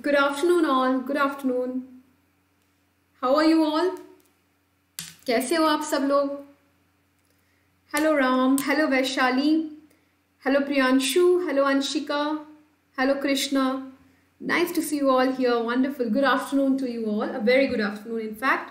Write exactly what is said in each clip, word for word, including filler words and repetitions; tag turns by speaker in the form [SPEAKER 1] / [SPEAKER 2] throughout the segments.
[SPEAKER 1] Good afternoon all. Good afternoon. How are you all? कैसे हो आप सब लोग? Hello Ram. Hello Vaishali. Hello Priyanshu. Hello Anshika. Hello Krishna. Nice to see you all here. Wonderful. Good afternoon to you all. A very good afternoon in fact.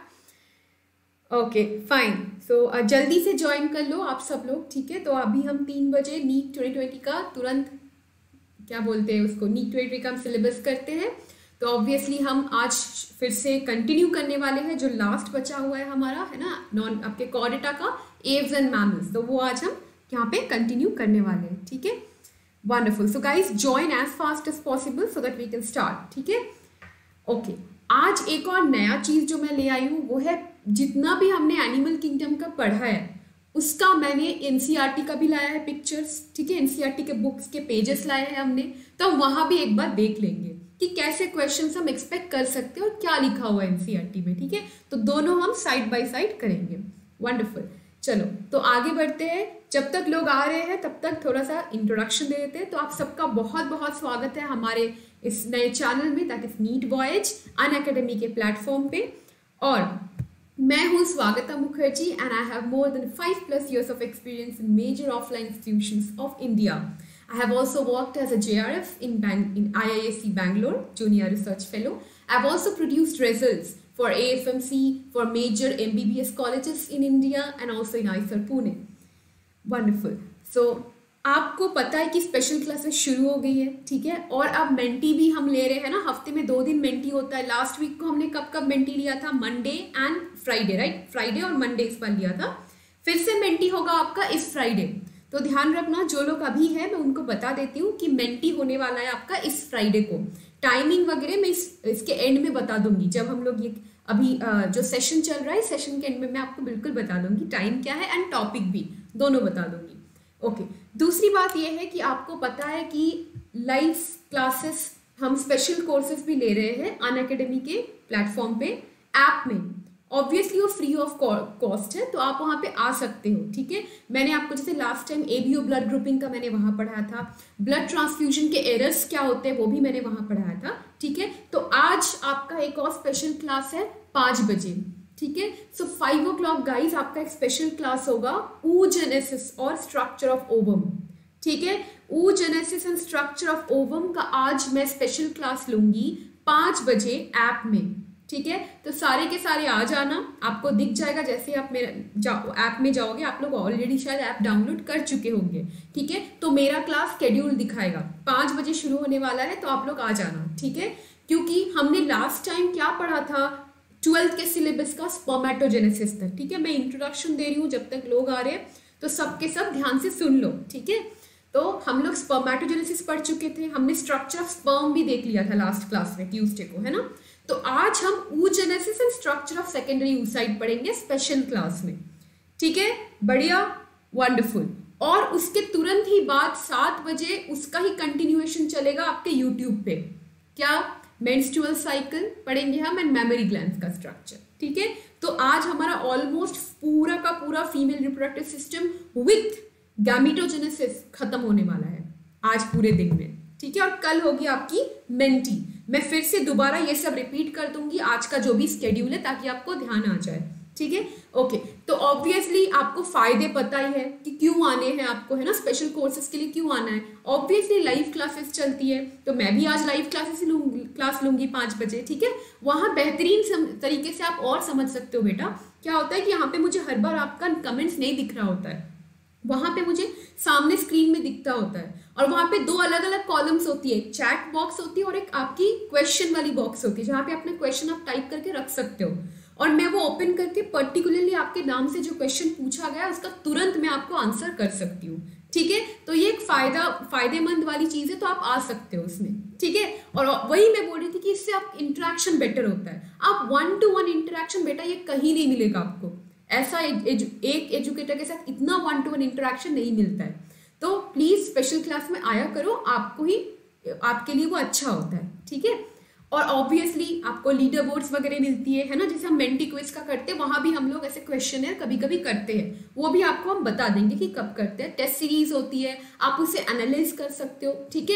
[SPEAKER 1] Okay fine so जल्दी से join कर लो आप सब लोग, ठीक है? तो अभी हम तीन बजे नीट ट्वेंटी ट्वेंटी का तुरंत क्या बोलते हैं उसको नीट ट्वेंटी का हम सिलेबस करते हैं। तो ऑब्वियसली हम आज फिर से कंटिन्यू करने वाले हैं जो लास्ट बचा हुआ है हमारा, है ना, नॉन आपके कॉर्डेटा का एव्स एंड मैमल्स। तो वो आज हम यहाँ पे कंटिन्यू करने वाले हैं, ठीक है? Wonderful. So guys join as fast as possible so that we can start, ठीक है? ओके, आज एक और नया चीज जो मैं ले आई हूँ वो है, जितना भी हमने एनिमल किंगडम का पढ़ा है उसका मैंने एनसीईआरटी का भी लाया है पिक्चर्स, ठीक है? एनसीईआरटी के बुक्स के पेजेस लाए हैं हमने, तो हम वहां भी एक बार देख लेंगे कि कैसे क्वेश्चंस हम एक्सपेक्ट कर सकते हैं और क्या लिखा हुआ है एनसीईआरटी में, ठीक है? तो दोनों हम साइड बाय साइड करेंगे। वंडरफुल। चलो तो आगे बढ़ते हैं। जब तक लोग आ रहे हैं तब तक थोड़ा सा इंट्रोडक्शन दे देते हैं। तो आप सबका बहुत बहुत स्वागत है हमारे इस नए चैनल में, that is NEET voyage Unacademy के प्लेटफॉर्म पे। और मैं हूँ Swagata Mukherjee and I have more than five plus years of experience in major offline institutions of India. I have also worked as a J R F in Bang in I I S C Bangalore, Junior Research Fellow. I have also produced results for A F M C for major M B B S colleges in India and also in I I S E R Pune. Wonderful. So आपको पता है कि special classes शुरू हो गई है, ठीक है? और अब मेंटी भी हम ले रहे हैं ना, हफ्ते में दो दिन मेंटी होता है। लास्ट वीक को हमने कब कब मेंटी लिया था? Monday and Friday, right? Friday और मंडे इस बार लिया था। फिर से मेंटी होगा आपका इस फ्राइडे। तो ध्यान रखना, जो लोग अभी है मैं उनको बता देती हूँ कि मेंटी होने वाला है आपका इस फ्राइडे को। टाइमिंग वगैरह मैं इस इसके एंड में बता दूंगी, जब हम लोग ये अभी जो सेशन चल रहा है सेशन के एंड में मैं आपको बिल्कुल बता दूंगी टाइम क्या है एंड टॉपिक भी दोनों बता दूंगी। Okay okay. दूसरी बात यह है कि आपको पता है कि लाइव क्लासेस हम स्पेशल कोर्सेज भी ले रहे हैं अनअकैडमी के प्लेटफॉर्म पे ऐप में। ऑब्वियसली वो फ्री ऑफ कॉस्ट है, तो आप वहाँ पे आ सकते हो, ठीक है? मैंने आपको जैसे last time ABO blood grouping का मैंने वहाँ पढ़ाया था, ब्लड ट्रांसफ्यूजन के एरर्स क्या होते हैं वो भी मैंने वहाँ पढ़ाया था, ठीक है? तो आज आपका एक और स्पेशल क्लास है पाँच बजे, ठीक है? So five o'clock guys आपका एक स्पेशल क्लास होगा oogenesis और स्ट्रक्चर ऑफ ओवम, ठीक है? oogenesis and structure of ovum का आज मैं स्पेशल क्लास लूंगी पाँच बजे ऐप में, ठीक है? तो सारे के सारे आ जाना, आपको दिख जाएगा जैसे आप मेरा जाओ ऐप में जाओगे। आप लोग ऑलरेडी शायद ऐप डाउनलोड कर चुके होंगे, ठीक है? तो मेरा क्लास शेड्यूल दिखाएगा, पाँच बजे शुरू होने वाला है, तो आप लोग आ जाना, ठीक है? क्योंकि हमने लास्ट टाइम क्या पढ़ा था, ट्वेल्थ के सिलेबस का स्पर्मेटोजेनेसिस तक, ठीक है? मैं इंट्रोडक्शन दे रही हूँ, जब तक लोग आ रहे हैं तो सबके सब ध्यान से सुन लो, ठीक है? तो हम लोग स्पर्मेटोजेनेसिस पढ़ चुके थे, हमने स्ट्रक्चर ऑफ स्पर्म भी देख लिया था लास्ट क्लास में ट्यूसडे को, है ना? तो आज हम oogenesis and structure of secondary oocyte पढ़ेंगे स्पेशल क्लास में, ठीक है? बढ़िया, वंडरफुल। और उसके तुरंत ही बाद सात बजे उसका ही कंटिन्यूएशन चलेगा आपके यूट्यूब पे। क्या? मेंस्ट्रुअल साइकिल पढ़ेंगे हम एंड मेमोरी ग्लैंड्स का स्ट्रक्चर, ठीक है? तो आज हमारा ऑलमोस्ट पूरा का पूरा female reproductive system with gametogenesis खत्म होने वाला है आज पूरे दिन में, ठीक है? और कल होगी आपकी मेंटी। मैं फिर से दोबारा ये सब रिपीट कर दूंगी आज का जो भी स्केड्यूल है, ताकि आपको ध्यान आ जाए, ठीक है? ओके, तो ऑब्वियसली आपको फायदे पता ही है कि क्यों आने हैं आपको, है ना? स्पेशल कोर्सेज के लिए क्यों आना है। ऑब्वियसली लाइव क्लासेस चलती है, तो मैं भी आज लाइव क्लासेस लूंगी क्लास लूंगी पाँच बजे, ठीक है? वहाँ बेहतरीन तरीके से आप और समझ सकते हो। बेटा क्या होता है कि यहाँ पे मुझे हर बार आपका कमेंट्स नहीं दिख रहा होता है, वहाँ पे मुझे सामने स्क्रीन में दिखता होता है, और वहाँ पे दो अलग अलग कॉलम्स होती है, एक चैट बॉक्स होती है और एक आपकी क्वेश्चन वाली बॉक्स होती है, जहाँ पे अपना क्वेश्चन आप टाइप करके रख सकते हो। और मैं वो ओपन करके पर्टिकुलरली आपके नाम से जो क्वेश्चन पूछा गया उसका तुरंत मैं आपको आंसर कर सकती हूँ, ठीक है? तो ये एक फायदा फायदेमंद वाली चीज है, तो आप आ सकते हो उसमें, ठीक है? और वही मैं बोल रही थी कि इससे आप इंटरेक्शन बेटर होता है। आप वन टू वन इंटरेक्शन बेटा ये कहीं नहीं मिलेगा आपको, ऐसा एजु, एक एजुकेटर के साथ इतना वन टू वन इंटरेक्शन नहीं मिलता है। तो प्लीज स्पेशल क्लास में आया करो, आपको ही आपके लिए वो अच्छा होता है, ठीक है? और ऑब्वियसली आपको लीडर बोर्ड्स वगैरह मिलती है, है ना? जैसे हम मेंटी क्विज का करते हैं, वहां भी हम लोग ऐसे क्वेश्चन कभी कभी करते हैं, वो भी आपको हम बता देंगे कि कब करते हैं। टेस्ट सीरीज होती है, आप उसे एनालाइज कर सकते हो, ठीक है?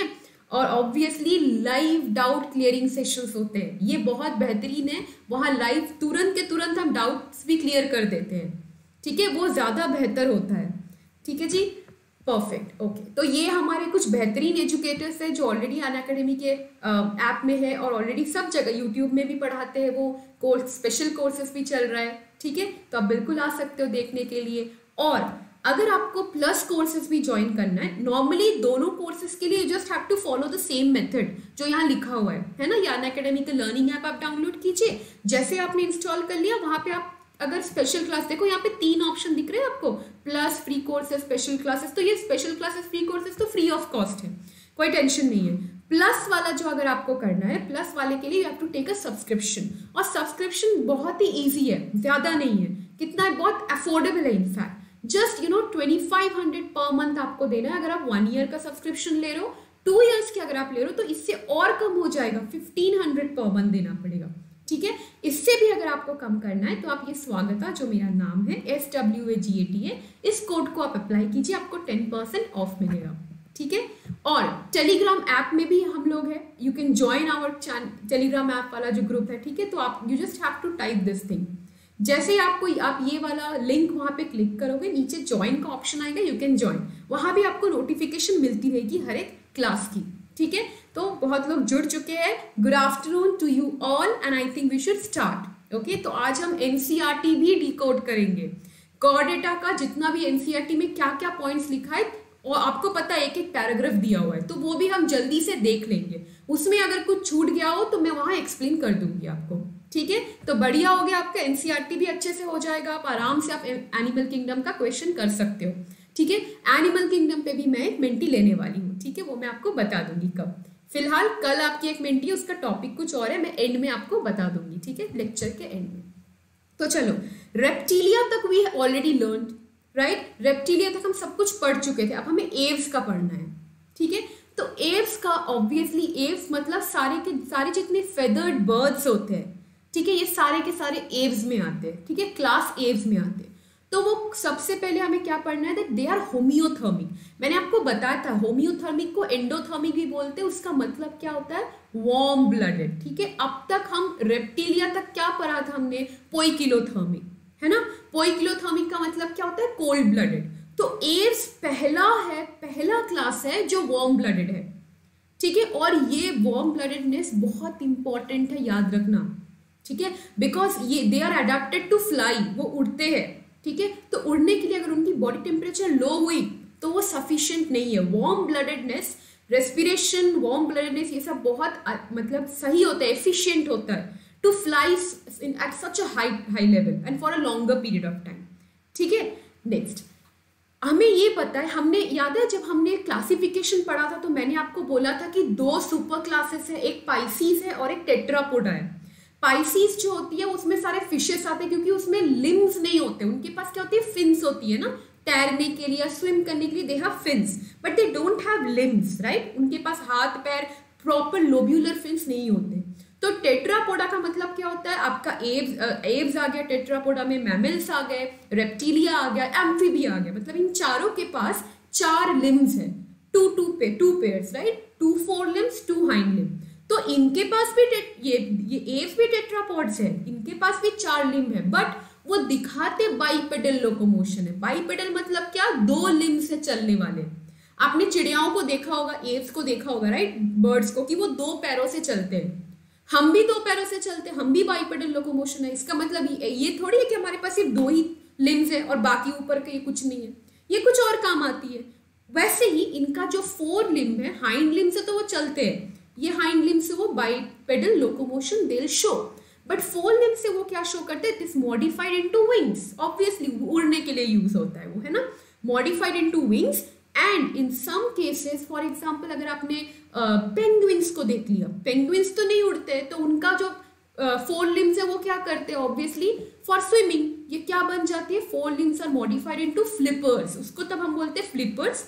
[SPEAKER 1] और obviously live doubt clearing sessions होते हैं, ये बहुत बेहतरीन है, वहाँ लाइव तुरंत के तुरंत हम डाउट्स भी क्लियर कर देते हैं, ठीक है, वो ज़्यादा बेहतर होता है, ठीक है जी, परफेक्ट, ओके। तो ये हमारे कुछ बेहतरीन एजुकेटर्स हैं जो ऑलरेडी अनअकैडमी के ऐप में है और ऑलरेडी सब जगह यूट्यूब में भी पढ़ाते हैं, वो कोर्स स्पेशल कोर्सेज भी चल रहा है, ठीक है, तो आप बिल्कुल आ सकते हो देखने के लिए। और अगर आपको प्लस कोर्सेज भी ज्वाइन करना है, नॉर्मली दोनों कोर्सेज के लिए just have to follow the same method जो यहाँ लिखा हुआ है है ना, या अनअकैडमी का लर्निंग ऐप आप डाउनलोड कीजिए, जैसे आपने इंस्टॉल कर लिया वहाँ पे आप अगर स्पेशल क्लास देखो, यहाँ पे तीन ऑप्शन दिख रहे हैं आपको, plus, free courses, special classes, तो ये स्पेशल क्लासेस फ्री कोर्सेज तो फ्री ऑफ कॉस्ट है, कोई टेंशन नहीं है। प्लस वाला जो अगर आपको करना है, प्लस वाले के लिए you have to take a subscription, और सब्सक्रिप्शन बहुत ही ईजी है, ज्यादा नहीं है, कितना है, बहुत अफोर्डेबल है, in fact just you know twenty five hundred per month आपको देना है अगर आप वन ईयर का सब्सक्रिप्शन ले रहे हो, टू ईयर्स के अगर आप ले रहे हो तो इससे और कम हो जाएगा, फिफ्टीन हंड्रेड पर मंथ देना पड़ेगा, ठीक है। इससे भी अगर आपको कम करना है तो आप ये स्वागता, जो मेरा नाम है S W A G A T A, इस कोड को आप अप्लाई कीजिए, आपको टेन परसेंट ऑफ मिलेगा, ठीक है। और टेलीग्राम ऐप में भी हम लोग हैं, you can join our Telegram app वाला जो ग्रुप है, ठीक है, तो आप you just have to type this thing, जैसे ही आपको आप ये वाला लिंक वहां पे क्लिक करोगे, नीचे ज्वाइन का ऑप्शन आएगा, यू कैन ज्वाइन, वहां भी आपको नोटिफिकेशन मिलती रहेगी हर एक क्लास की, ठीक है। तो बहुत लोग जुड़ चुके हैं, good afternoon to you all and I think we should start, okay. तो आज हम एनसीईआरटी भी डिकोड करेंगे, कॉर डेटा का जितना भी एनसीईआरटी में क्या क्या पॉइंट्स लिखा है, और आपको पता है एक एक पैराग्राफ दिया हुआ है, तो वो भी हम जल्दी से देख लेंगे, उसमें अगर कुछ छूट गया हो तो मैं वहां एक्सप्लेन कर दूंगी आपको, ठीक है। तो बढ़िया हो गया, आपका एनसीईआरटी भी अच्छे से हो जाएगा, आप आराम से आप एनिमल किंगडम का क्वेश्चन कर सकते हो, ठीक है। एनिमल किंगडम पे भी मैं एक मेंटी लेने वाली हूँ, ठीक है, वो मैं आपको बता दूंगी कब, फिलहाल कल आपकी एक मेंटी है, उसका टॉपिक कुछ और है, मैं एंड में आपको बता दूंगी, ठीक है, लेक्चर के एंड में। तो चलो, रेप्टिलिया तक we already learn, right, Reptilia तक हम सब कुछ पढ़ चुके थे, अब हमें एव्स का पढ़ना है, ठीक है। तो एव्स का ऑब्वियसली, एव्स मतलब सारे के सारे जितने फेदर्ड बर्ड्स होते हैं, ठीक है, ये सारे के सारे एव्स में आते हैं, ठीक है, क्लास एव्स में आते हैं। तो वो सबसे पहले हमें क्या पढ़ना है, दैट दे आर होमियोथर्मिक, मैंने आपको बताया था होमियोथर्मिक को एंडोथर्मिक भी बोलते हैं, उसका मतलब क्या होता है, वार्म ब्लडेड, ठीक है। अब तक हम रेप्टिलिया तक क्या पढ़ा था हमने, पोइकिलोथर्मिक, है ना, पोइकिलोथर्मिक का मतलब क्या होता है, कोल्ड ब्लडेड। तो एव्स पहला है, पहला क्लास है जो वार्म ब्लडेड है, ठीक है, और ये वार्म ब्लडेडनेस बहुत इंपॉर्टेंट है, याद रखना, ठीक है, बिकॉज ये they are adapted to fly, वो उड़ते हैं, ठीक है। तो उड़ने के लिए अगर उनकी बॉडी टेम्परेचर लो हुई तो वो सफिशिएंट नहीं है, warm bloodedness, respiration, warm bloodedness, ये सब बहुत मतलब सही होता है, एफिशिएंट होता है to fly at such a high high level and for a longer period of time, ठीक है। नेक्स्ट, हमें ये पता है, हमने याद है जब हमने क्लासिफिकेशन पढ़ा था तो मैंने आपको बोला था कि दो सुपर क्लासेस है, एक पाइसीज है और एक टेट्रापोडा है। पाइसीज जो होती है उसमें सारे फिशेस आते हैं, क्योंकि उसमें लिम्स नहीं होते, उनके पास क्या होती है, फिन्स होती है ना, तैरने के लिए, स्विम करने के लिए they have fins, but they don't have limbs, right, उनके पास हाथ पैर प्रॉपर लोब्यूलर फिन्स नहीं होते। तो टेट्रापोडा का मतलब क्या होता है, आपका एव्स एव्स आ गया, टेट्रापोडा में मैमल्स आ गए, रेप्टिलिया आ गया, एम्फीबिया आ गया, मतलब इन चारों के पास चार लिम्स है, two two pair two pairs, right, two four limbs, two hind limbs. तो इनके पास भी ये ये एव्स भी टेट्रापॉड्स है, इनके पास भी चार लिम्ब है, बट वो दिखाते बाइपेडल लोकोमोशन है। बाइपेडल मतलब क्या, दो लिम्ब से चलने वाले। आपने चिड़ियाओं को देखा होगा, एव्स को देखा होगा, राइट, बर्ड्स को, कि वो दो पैरों से चलते हैं, हम भी दो पैरों से चलते हैं, हम भी बाइपेडल लोकोमोशन है। इसका मतलब ये, ये थोड़ी है कि हमारे पास सिर्फ दो ही लिम्स है और बाकी ऊपर के कुछ नहीं है, ये कुछ और काम आती है। वैसे ही इनका जो फोर लिम्ब है, हाइंड लिम्ब से तो वो चलते हैं, ये हाइंड लिम्ब से वो bipedal locomotion they show, but four limb से वो क्या शो करते हैं, this modified into wings, obviously उड़ने के लिए यूज होता है वो, है ना, modified into wings. And in some cases, for example अगर आपने पेंगुइन्स uh, को देख लिया, पेंगुइन्स तो नहीं उड़ते, तो उनका जो फोर uh, लिम्स है वो क्या करते हैं, ऑब्वियसली फॉर स्विमिंग, ये क्या बन जाती है, four limbs are modified into flippers, उसको तब हम बोलते हैं फ्लिपर्स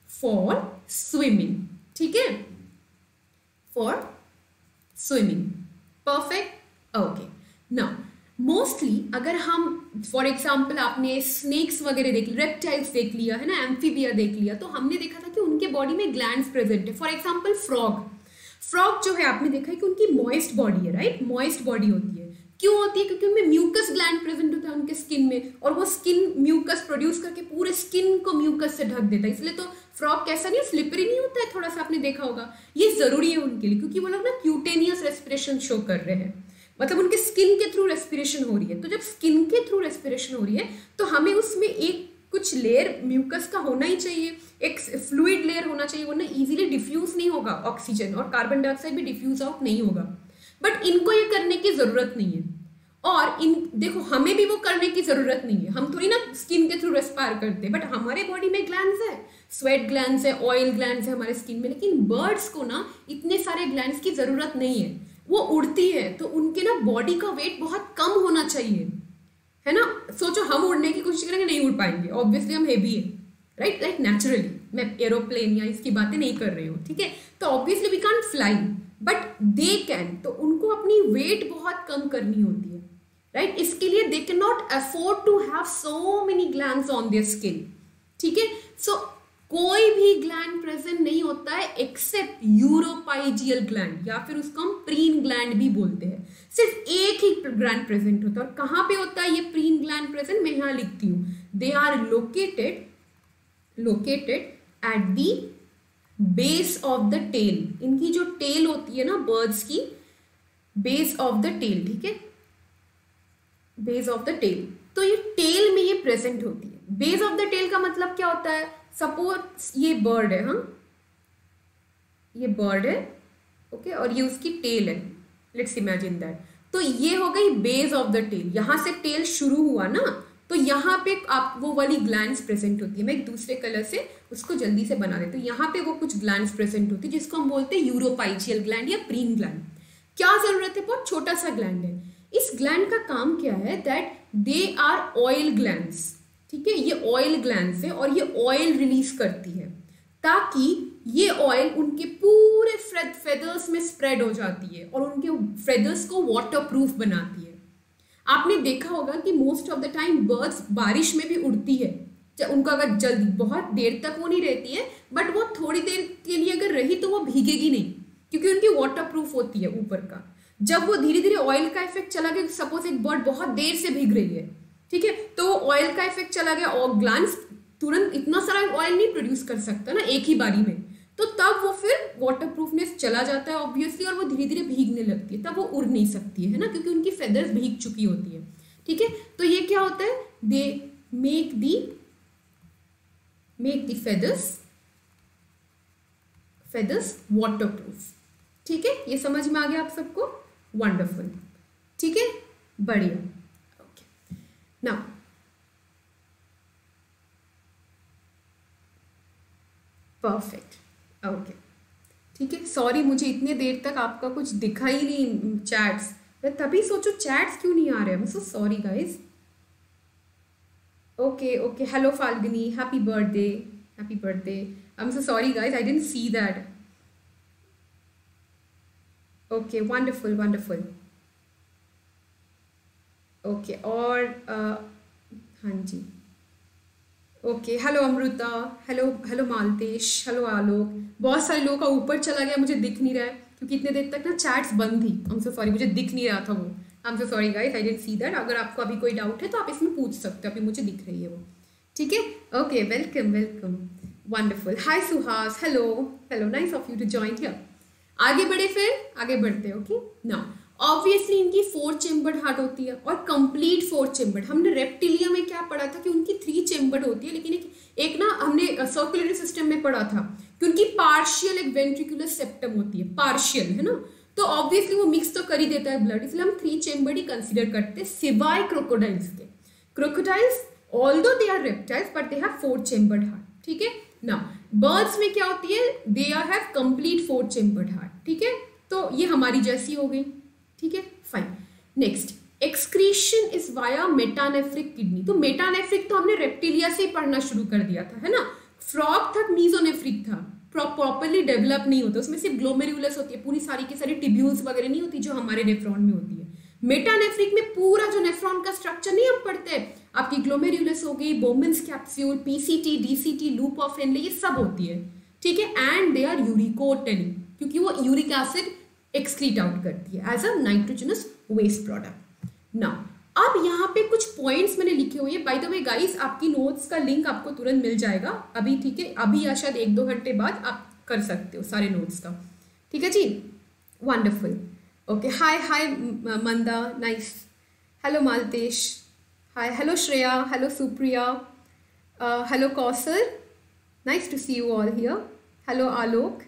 [SPEAKER 1] फॉर स्विमिंग, ठीक है, for swimming, perfect, okay. Now mostly अगर हम फॉर एग्जाम्पल आपने स्नेक्स वगैरह देख लिया, रेप्टाइल्स देख लिया है ना, एम्फीबिया देख लिया, तो हमने देखा था कि उनके बॉडी में ग्लैंड्स प्रेजेंट है। फॉर एग्जाम्पल फ्रॉग, फ्रॉग जो है आपने देखा है कि उनकी मॉइस्ट बॉडी है, राइट, मॉइस्ट बॉडी होती है। क्यों होती है? क्योंकि उनमें म्यूकस ग्लैंड प्रेजेंट होता है उनके स्किन में, और वो स्किन म्यूकस प्रोड्यूस करके पूरे स्किन को म्यूकस से ढक देता है। इसलिए तो फ्रॉग कैसा नहीं, स्लिपरी नहीं होता है, थोड़ा सा आपने देखा होगा। ये जरूरी है उनके लिए, क्योंकि वो लोग ना क्यूटेनियस रेस्पिरेशन शो कर रहे हैं, मतलब उनके स्किन के थ्रू रेस्पिरेशन हो रही है। तो जब स्किन के थ्रू रेस्पिरेशन हो रही है तो हमें उसमें एक कुछ लेयर म्यूकस का होना ही चाहिए, एक फ्लूइड लेयर होना चाहिए, वरना इजीली डिफ्यूज नहीं होगा ऑक्सीजन, और कार्बन डाइऑक्साइड भी डिफ्यूज आउट नहीं होगा। बट इनको ये करने की जरूरत नहीं है, और इन देखो हमें भी वो करने की जरूरत नहीं है, हम थोड़ी ना स्किन के थ्रू रेस्पायर करते हैं। बट हमारे बॉडी में ग्लैंड्स है, स्वेट ग्लैंड्स है, ऑयल ग्लैंड्स है हमारे स्किन में, लेकिन बर्ड्स को ना इतने सारे ग्लैंड्स की जरूरत नहीं है। वो उड़ती है तो उनके ना बॉडी का वेट बहुत कम होना चाहिए, है ना। सोचो हम उड़ने की कोशिश करेंगे, नहीं उड़ पाएंगे, ऑब्वियसली हम हेवी है, राइट, लाइक नेचुरली। मैं एरोप्लेन या इसकी बातें नहीं कर रही हूँ, ठीक है। तो obviously we can't fly, but they can. तो उनको अपनी वेट बहुत कम करनी होती है, राइट। इसके लिए they can not afford to have so many glands on their skin, ठीक है। सो कोई भी ग्लैंड प्रेजेंट नहीं होता है एक्सेप्ट यूरोपाइजियल ग्लैंड, या फिर उसको हम प्रीन ग्लैंड भी बोलते हैं। सिर्फ एक ही ग्लैंड प्रेजेंट होता है। और कहाँ पे होता है ये प्रीन ग्लैंड प्रेजेंट? मैं यहाँ लिखती हूँ, they are located located at the base of the tail. इनकी जो टेल होती है ना बर्ड्स की, बेस ऑफ द टेल, ठीक है, बेस ऑफ द टेल। तो ये टेल में ये प्रेजेंट होती है। बेस ऑफ द टेल का मतलब क्या होता है? सपोज ये बर्ड है, हाँ ये बर्ड है, ओके, और ये उसकी टेल है, लेट्स इमेजिन दैट। तो ये हो गई बेस ऑफ द टेल, यहां से टेल शुरू हुआ ना, तो यहाँ पे आप वो वाली ग्लैंड्स प्रेजेंट होती है। मैं एक दूसरे कलर से उसको जल्दी से बना देती हूँ। यहाँ पे वो कुछ ग्लैंड्स प्रेजेंट होती है जिसको हम बोलते हैं यूरोपाइजियल ग्लैंड या प्रीन ग्लैंड। क्या जरूरत है? बहुत छोटा सा ग्लैंड है। इस ग्लैंड का काम क्या है? That they are oil glands, ठीक है, ये ऑयल ग्लैंड्स है और ये ऑयल रिलीज करती है, ताकि ये ऑयल उनके पूरे फेदर्स में स्प्रेड हो जाती है और उनके फेदर्स को वाटरप्रूफ बनाती है। आपने देखा होगा कि most of the time birds बारिश में भी उड़ती है। उनका अगर जल्दी बहुत देर तक वो नहीं रहती है, बट वो थोड़ी देर के लिए अगर रही तो वो भीगेगी नहीं, क्योंकि उनकी वाटरप्रूफ होती है ऊपर का। जब वो धीरे धीरे ऑयल का इफेक्ट चला गया, सपोज एक बर्ड बहुत देर से भीग रही है, ठीक है, तो ऑयल का इफेक्ट चला गया और ग्लैंड्स तुरंत इतना सारा ऑयल नहीं प्रोड्यूस कर सकता ना एक ही बारी में, तो तब वो फिर वाटरप्रूफनेस चला जाता है ऑब्वियसली, और वो धीरे धीरे भीगने लगती है, तब वो उड़ नहीं सकती है ना, क्योंकि उनकी फेदर्स भीग चुकी होती है, ठीक है। तो ये क्या होता है? They make the make the feathers feathers waterproof, ठीक है। ये समझ में आ गया आप सबको? वंडरफुल, ठीक है, बढ़िया, ओके। नाउ परफेक्ट, ओके, ठीक है। सॉरी मुझे इतने देर तक आपका कुछ दिखा ही नहीं चैट्स, मैं तभी सोचो चैट्स क्यों नहीं आ रहे हैं। So sorry guys. Okay okay, hello Falguni, happy birthday, happy birthday. I am so sorry guys, I didn't see that. Okay, wonderful wonderful, okay. और uh, हाँ जी, okay, hello Amrita, hello hello Malatesh, hello Alok. बहुत सारे लोगों का ऊपर चला गया, मुझे दिख नहीं रहा है क्योंकि इतने देर तक ना चैट्स बंद थी। आई एम सो सॉरी, मुझे दिख नहीं रहा था वो। I am so sorry guys, I didn't see that. अगर आपको अभी कोई डाउट है तो आप इसमें पूछ सकते हो, अभी मुझे दिख रही है वो, ठीक है। Okay, welcome welcome, wonderful. Hi Suhas, hello hello, nice of you to join here. आगे बढ़े, फिर आगे बढ़ते हैं, ओके। नाउ ऑब्वियसली इनकी फोर चेम्बर्ड हार्ट होती है और कंप्लीट फोर चेम्बर्ड। हमने रेप्टिलिया में क्या पढ़ा था कि उनकी थ्री चेम्बर्ड होती है, लेकिन एक, एक ना हमने सर्कुलेटरी सिस्टम में पढ़ा था कि उनकी पार्शियल एक वेंट्रिकुलर सेप्टम होती है, पार्शियल, है ना। तो ऑब्वियसली वो मिक्स तो कर ही देता है ब्लड, इसलिए हम थ्री चेम्बर्ड ही कंसिडर करते हैं, सिवाय क्रोकोडाइल्स के। Crocodiles although they are reptiles but they have four chambered heart, ठीक है। नाउ बर्ड्स में क्या होती है? They are have complete four chambered heart, ठीक है। तो ये हमारी जैसी हो गई, ठीक है, fine. Next, excretion is via metanephric kidney. तो मेटानेफ्रिक तो हमने रेप्टिलिया से ही पढ़ना शुरू कर दिया था, है ना। फ्रॉग तक मीजोनेफ्रिक था, प्रॉपरली डेवलप नहीं होता, उसमें सिर्फ ग्लोमेरुलस होती है, पूरी सारी की सारी टिब्यूल्स वगैरह नहीं होती जो हमारे नेफ्रॉन में होती है। मेटानेफ्रिक में पूरा जो नेफ्रॉन का स्ट्रक्चर नहीं हम पढ़ते हैं, आपकी ग्लोमेरुलस हो गई, Bowman's capsule, PCT, DCT, loop of Henle, ये सब होती है, ठीक है। एंड दे आर यूरिकोटेनिक, क्योंकि वो यूरिक एसिड एक्सक्रीट आउट करती है as a nitrogenous waste product. Now अब यहाँ पे कुछ पॉइंट्स मैंने लिखे हुए हैं। बाय द वे गाइस, आपकी नोट्स का लिंक आपको तुरंत मिल जाएगा अभी, ठीक है, अभी या शायद एक दो घंटे बाद आप कर सकते हो सारे नोट्स का, ठीक है जी। Wonderful, okay, hi hi Manda, nice, hello Malatesh, hi, hello Shreya, hello Supriya, hello Kausar, nice to see you all here, hello Alok,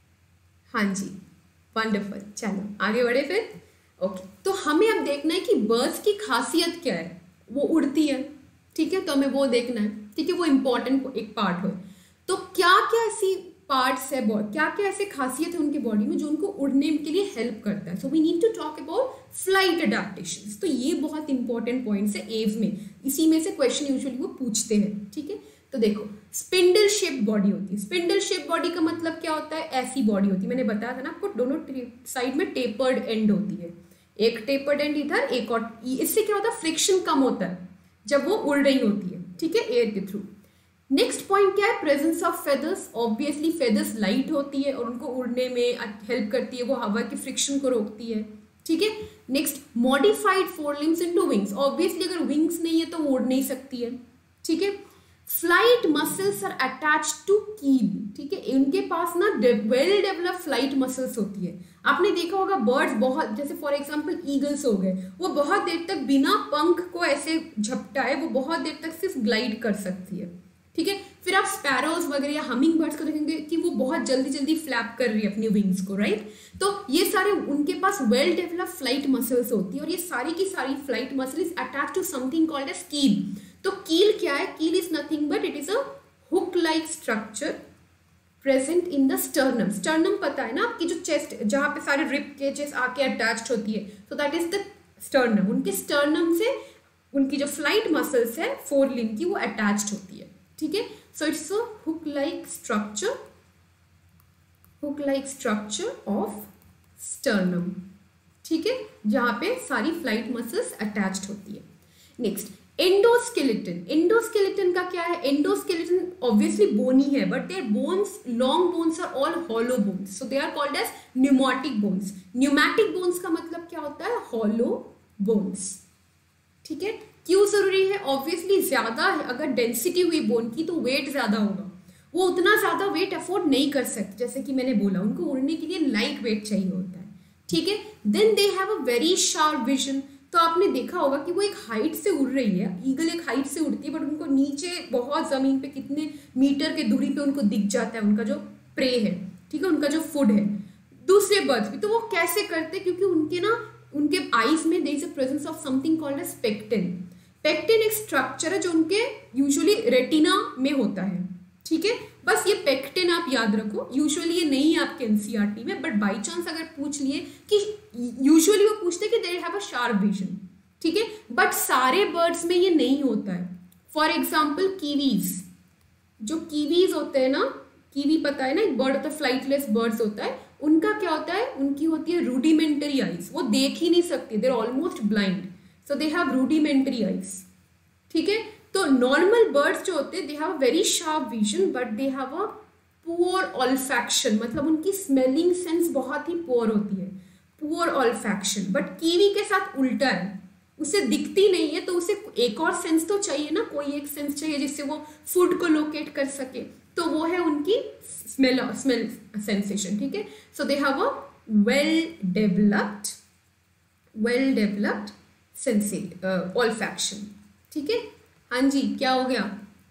[SPEAKER 1] हाँ जी, वंडरफुल। चलो आगे बढ़े फिर। Okay okay. तो हमें अब देखना है कि बर्ड्स की खासियत क्या है, वो उड़ती है, ठीक है, तो हमें वो देखना है, ठीक है, वो इंपॉर्टेंट एक पार्ट हो। तो क्या क्या ऐसी पार्ट्स है, क्या क्या ऐसे खासियत है उनके बॉडी में जो उनको उड़ने के लिए हेल्प करता है। So we need to talk about flight adaptations. तो ये बहुत इंपॉर्टेंट पॉइंट्स है एव्स में, इसी में से क्वेश्चन यूजुअली वो पूछते हैं, ठीक है। तो देखो, स्पिंडल शेप बॉडी होती है। स्पिंडल शेप बॉडी का मतलब क्या होता है, ऐसी बॉडी होती है, मैंने बताया था ना आपको, दोनों साइड में टेपर्ड एंड होती है, एक टेपर्ड एंड इधर, एक और। इससे क्या होता है, फ्रिक्शन कम होता है जब वो उड़ रही होती है, ठीक है, एयर के थ्रू। नेक्स्ट पॉइंट क्या है, presence of feathers. Obviously feathers light होती है और उनको उड़ने में हेल्प करती है, वो हवा की फ्रिक्शन को रोकती है, ठीक है। Next, modified forelimbs into wings. Obviously अगर विंग्स नहीं है तो वो उड़ नहीं सकती है, ठीक है। Flight muscles are attach to keel, ठीक है, इनके पास ना वेल डेवलप फ्लाइट मसल्स होती है। आपने देखा होगा बर्ड्स बहुत, जैसे फॉर एग्जांपल ईगल्स हो गए, वो बहुत देर तक बिना पंख को ऐसे झपटाए वो बहुत देर तक सिर्फ ग्लाइड कर सकती है, ठीक है। फिर आप स्पैरोज वगैरह या हमिंग बर्ड्स को देखेंगे कि वो बहुत जल्दी जल्दी फ्लैप कर रही है अपनी विंग्स को, राइट। तो ये सारे उनके पास वेल डेवलप फ्लाइट मसल्स होती है, और ये सारी की सारी flight muscle is attach to something called as keel. तो कील क्या है, keel is nothing but it is a hook like structure present in the sternum. Sternum पता है ना आपकी, जो चेस्ट जहां पे सारे रिब केजेस आके अटैच्ड होती है, तो दैट इज द स्टर्नम। उनके स्टर्नम से उनकी जो फ्लाइट मसल्स है फोर लिम्ब की, वो अटैच्ड होती है, ठीक है। So it's a hook like structure, hook like structure of sternum, ठीक है, जहां पे सारी फ्लाइट मसल्स अटैच्ड होती है। Next, endoskeleton. एंडोस्केलेटन का क्या है, एंडोस्केलेटन ऑब्वियसली बोनी है, but their bones, long bones are all hollow bones, so they are called as pneumatic bones. Pneumatic bones का मतलब क्या होता है, हॉलो बोन्स, ठीक है। क्यों जरूरी है, ऑब्वियसली ज्यादा अगर डेंसिटी हुई बोन की तो वेट ज्यादा होगा, वो उतना ज्यादा वेट अफोर्ड नहीं कर सकते, जैसे कि मैंने बोला उनको उड़ने के लिए लाइट वेट चाहिए होता है, ठीक है। Then they have a very sharp vision. तो आपने देखा होगा कि वो एक हाइट से उड़ रही है, ईगल एक हाइट से उड़ती है, बट उनको नीचे बहुत जमीन पे कितने मीटर के दूरी पे उनको दिख जाता है उनका जो प्रे है, ठीक है, उनका जो फूड है। दूसरे बर्ड्स भी तो वो कैसे करते, क्योंकि उनके ना उनके आईज में there is a presence of something called as pecten. Pecten एक स्ट्रक्चर है जो उनके यूजुअली रेटिना में होता है, ठीक है। बस ये पेक्टिन आप याद रखो, यूजुअली ये नहीं है आपके एनसीईआरटी में, बट बाई चांस अगर पूछ लिए कि यूजुअली वो पूछते कि they have a sharp vision, ठीक है, बट सारे बर्ड्स में ये नहीं होता है। फॉर एग्जाम्पल कीवीज, जो कीवीज होते हैं ना, कीवी पता है ना, एक बर्ड होता है, फ्लाइटलेस बर्ड्स होता है, उनका क्या होता है, उनकी होती है रूडिमेंटरी आइज, वो देख ही नहीं सकती, they are almost blind, so they have rudimentary eyes, ठीक है। तो नॉर्मल बर्ड्स जो होते हैं they have a very sharp vision, but they have a poor olfaction, मतलब उनकी स्मेलिंग सेंस बहुत ही पुअर होती है, पुअर ऑल्फैक्शन। बट कीवी के साथ उल्टा है, उसे दिखती नहीं है, तो उसे एक और सेंस तो चाहिए ना, कोई एक सेंस चाहिए जिससे वो फूड को लोकेट कर सके, तो वो है उनकी स्मेल स्मेल सेंसेशन, ठीक है। So they have a well developed well developed sense olfaction, ठीक है। हाँ जी, क्या हो गया,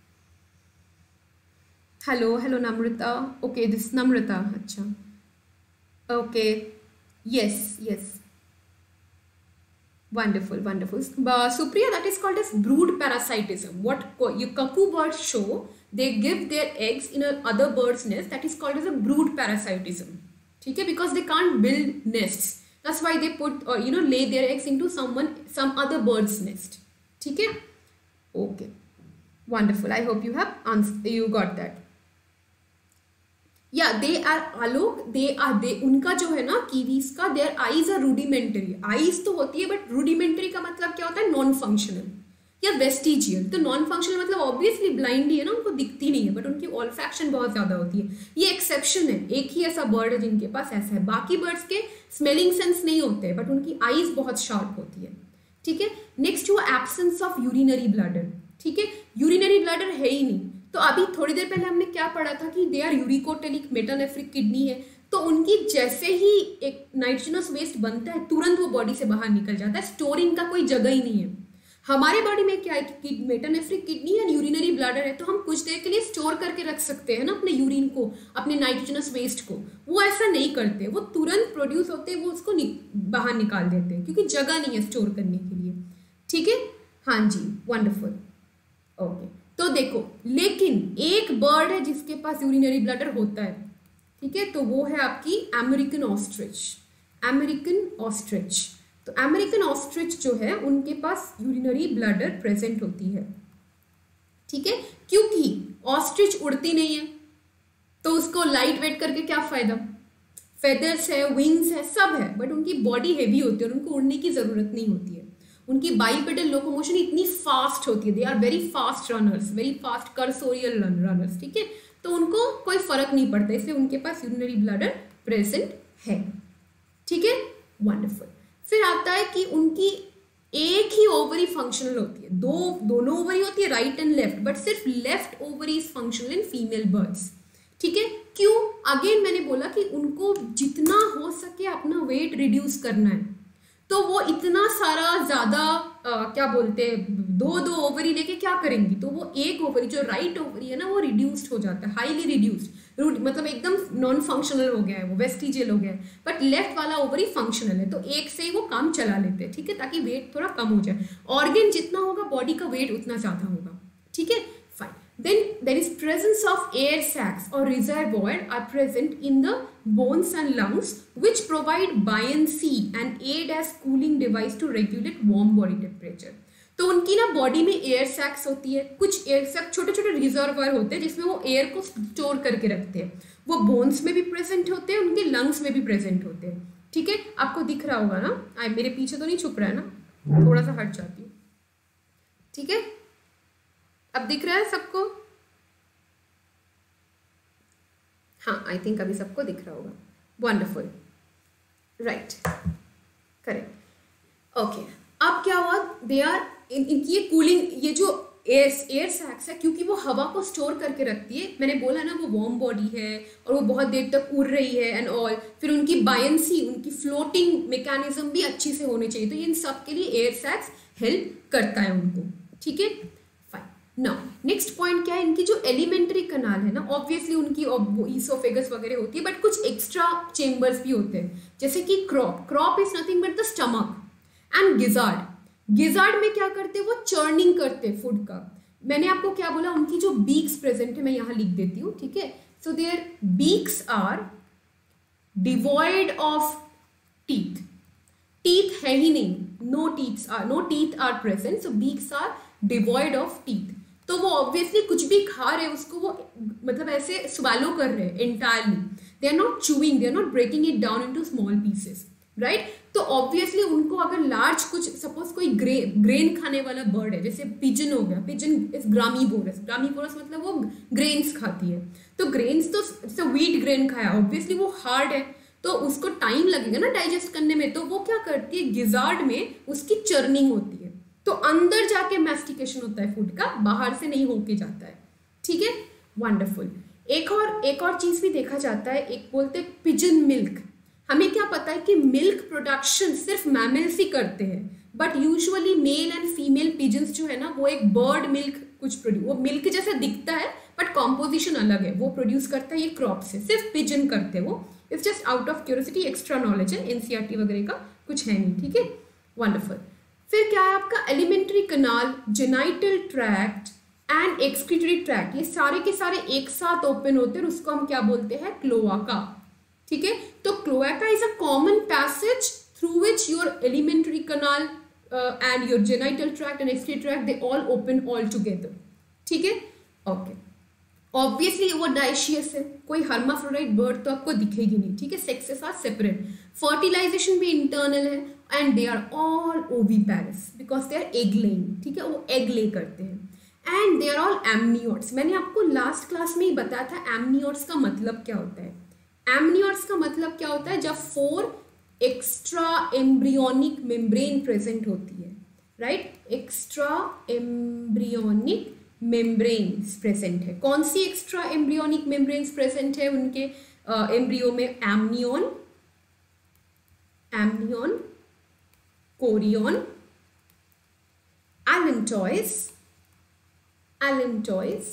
[SPEAKER 1] hello hello Namrata, okay this Namrata, अच्छा okay, yes yes, wonderful wonderful uh, Supriya, that is called as brood parasitism. What you cuckoo birds show, they give their eggs in a other bird's nest, that is called as a brood parasitism, ठीक है, because they can't build nests, that's why they put or you know lay their eggs into someone some other bird's nest, ठीक है। Okay, wonderful, I hope you have answered, you got that, या they are Alok they are they उनका जो है ना kiwis का their eyes are rudimentary, eyes तो होती है बट रूडिमेंटरी का मतलब क्या होता है, नॉन फंक्शनल या वेस्टिजियल। तो नॉन फंक्शनल मतलब ऑब्वियसली ब्लाइंड ही है ना, उनको दिखती नहीं है बट उनकी ऑल्फैक्शन बहुत ज्यादा होती है। ये एक्सेप्शन है, एक ही ऐसा बर्ड है जिनके पास ऐसा है, बाकी बर्ड्स के स्मेलिंग सेंस नहीं होते बट उनकी आईज बहुत शार्प होती है, ठीक है। नेक्स्ट हुआ एब्सेंस ऑफ यूरिनरी ब्लैडर, ठीक है, यूरिनरी ब्लैडर है ही नहीं। तो अभी थोड़ी देर पहले हमने क्या पढ़ा था कि they are uricotelic metanephric kidney है, तो उनकी जैसे ही एक नाइट्रोजनस वेस्ट बनता है तुरंत वो बॉडी से बाहर निकल जाता है, स्टोरिंग का कोई जगह ही नहीं है। हमारे बॉडी में क्या है कि metanephric kidney and urinary bladder है, तो हम कुछ देर के लिए स्टोर करके रख सकते हैं ना अपने यूरिन को, अपने नाइट्रोजनस वेस्ट को। वो ऐसा नहीं करते, वो तुरंत प्रोड्यूस होते हैं, वो उसको नि, बाहर निकाल देते हैं क्योंकि जगह नहीं है स्टोर करने के लिए, ठीक है। हाँ जी, वंडरफुल, ओके। तो देखो, लेकिन एक बर्ड है जिसके पास यूरिनरी ब्लैडर होता है, ठीक है, तो वो है आपकी अमेरिकन ऑस्ट्रिच, अमेरिकन ऑस्ट्रिच। तो अमेरिकन ऑस्ट्रिच जो है उनके पास यूरिनरी ब्लैडर प्रेजेंट होती है, ठीक है, क्योंकि ऑस्ट्रिच उड़ती नहीं है तो उसको लाइट वेट करके क्या फायदा, फेदर्स है, विंग्स है, सब है, बट उनकी बॉडी हेवी होती है और उनको उड़ने की जरूरत नहीं होती है। उनकी बाइपेडल लोकोमोशन इतनी फास्ट होती है, they are very fast runners, very fast cursorial runners, ठीक है, तो उनको कोई फर्क नहीं पड़ता, इसलिए उनके पास यूरिनरी ब्लैडर प्रेजेंट है, ठीक है, वंडरफुल। फिर आता है कि उनकी एक ही ओवरी फंक्शनल होती है, दो दोनों ओवरी होती है, राइट एंड लेफ्ट, बट सिर्फ left ovary is functional in female birds, ठीक है। क्यों? अगेन मैंने बोला कि उनको जितना हो सके अपना वेट रिड्यूस करना है, तो वो इतना सारा ज्यादा क्या बोलते हैं, दो दो ओवरी लेके क्या करेंगी, तो वो एक ओवरी जो राइट ओवरी है ना वो रिड्यूस्ड हो जाता है, हाईली रिड्यूस्ड, मतलब एकदम नॉन फंक्शनल हो गया है, वो वेस्टिजियल हो गया है, बट लेफ्ट वाला ओवरी फंक्शनल है, तो एक से ही वो काम चला लेते हैं, ठीक है, ताकि वेट थोड़ा कम हो जाए। ऑर्गन जितना होगा बॉडी का वेट उतना ज्यादा होगा, ठीक है, fine. Then there is presence of air sacs or reservoir are present in the bones and lungs which provide buoyancy and aid as cooling device to regulate warm body temperature. तो उनकी ना body में air sacs होती है, कुछ air sac छोटे छोटे reservoir होते हैं जिसमें वो एयर को स्टोर करके रखते हैं, वो बोन्स में भी प्रेजेंट होते हैं, उनके लंग्स में भी प्रेजेंट होते हैं, ठीक है। आपको दिख रहा होगा ना, आई मेरे पीछे तो नहीं छुप रहा है ना, थोड़ा सा हट जाती हूँ, ठीक है, अब दिख रहा है सबको? हाँ, आई थिंक अभी सबको दिख रहा होगा, वंडरफुल, राइट, करेक्ट, ओके। अब क्या हुआ, दे आर इन इनकी ये कूलिंग, ये जो एयर एयर सैक्स है, क्योंकि वो हवा को स्टोर करके रखती है, मैंने बोला ना वो वार्म बॉडी है और वो बहुत देर तक उड़ रही है एंड ऑल, फिर उनकी बायंसी, उनकी फ्लोटिंग मैकेनिज्म भी अच्छी से होने चाहिए, तो इन सब के लिए एयर सैक्स हेल्प करता है उनको, ठीक है, फाइन। नाउ नेक्स्ट पॉइंट क्या है, इनकी जो एलिमेंट्री कनाल है ना, ऑब्वियसली उनकी ईसोफेगस वगैरह होती है, बट कुछ एक्स्ट्रा चेम्बर्स भी होते हैं, जैसे कि crop, crop is nothing but the stomach and gizzard. Gizzard में क्या करते हैं, वो चर्निंग करते हैं फूड का। मैंने आपको क्या बोला, उनकी जो बीक्स प्रेजेंट है, मैं यहाँ लिख देती हूँ, ठीक है, so their beaks are devoid of teeth, teeth है ही नहीं, no teeth are no teeth are present, so beaks are devoid of teeth. तो वो ऑब्वियसली कुछ भी खा रहे हैं उसको वो मतलब ऐसे स्वेलो कर रहे हैं entirely, they are not chewing, they are not breaking it down into small pieces, right. तो ऑब्वियसली उनको अगर लार्ज कुछ, सपोज कोई ग्रे ग्रेन खाने वाला बर्ड है, जैसे पिजन हो गया, पिजन इज ग्रामीवोरस, ग्रामीवोरस मतलब वो ग्रेन्स खाती है, तो ग्रेन्स तो जैसे व्हीट ग्रेन खाया, ऑब्वियसली वो हार्ड है, तो उसको टाइम लगेगा ना डाइजेस्ट करने में, तो वो क्या करती है, गिजार्ड में उसकी चर्निंग होती है, तो अंदर जाके मैस्टिकेशन होता है फूड का, बाहर से नहीं होके जाता है, ठीक है, वंडरफुल। एक और एक और चीज भी देखा जाता है, एक बोलते हैं पिजन मिल्क। हमें क्या पता है कि मिल्क प्रोडक्शन सिर्फ मैमल्स ही करते हैं, but usually male and female pigeons जो है ना, वो एक बर्ड मिल्क कुछ प्रोड्यूस, वो मिल्क जैसा दिखता है बट कॉम्पोजिशन अलग है, वो प्रोड्यूस करता है ये क्रॉप से, सिर्फ पिजन करते हैं वो, it's just out of curiosity, extra knowledge है, एनसीईआरटी वगैरह का कुछ है नहीं, ठीक है, वंडरफुल। फिर क्या है आपका alimentary canal, genital tract and excretory tract, ये सारे के सारे एक साथ ओपन होते हैं, उसको हम क्या बोलते हैं, क्लोआका, ठीक है। तो cloaca is a common passage through which your alimentary canal and your genital tract and excretory tract they all open all together, ठीक है, ओके। ऑब्वियसली वो डाइशियस है, कोई हर्माफ्रोडाइट बर्ड तो आपको दिखेगी नहीं, ठीक है, सेक्सेस आर सेपरेट, फर्टिलाइजेशन भी इंटरनल है, and they are all oviparous because they are egg laying, ठीक है, वो एग ले करते हैं, and they are all amniotes. मैंने आपको लास्ट क्लास में ही बताया था एमनियोट्स का मतलब क्या होता है। एमनियोट्स का मतलब क्या होता है, जब four extra embryonic membrane present होती है, right, extra embryonic membranes present है। कौन सी एक्स्ट्रा एम्ब्रियोनिक मेम्ब्रेन्स प्रेजेंट है उनके एम्ब्रियो में? Amnion, amnion, chorion, allantois, allantois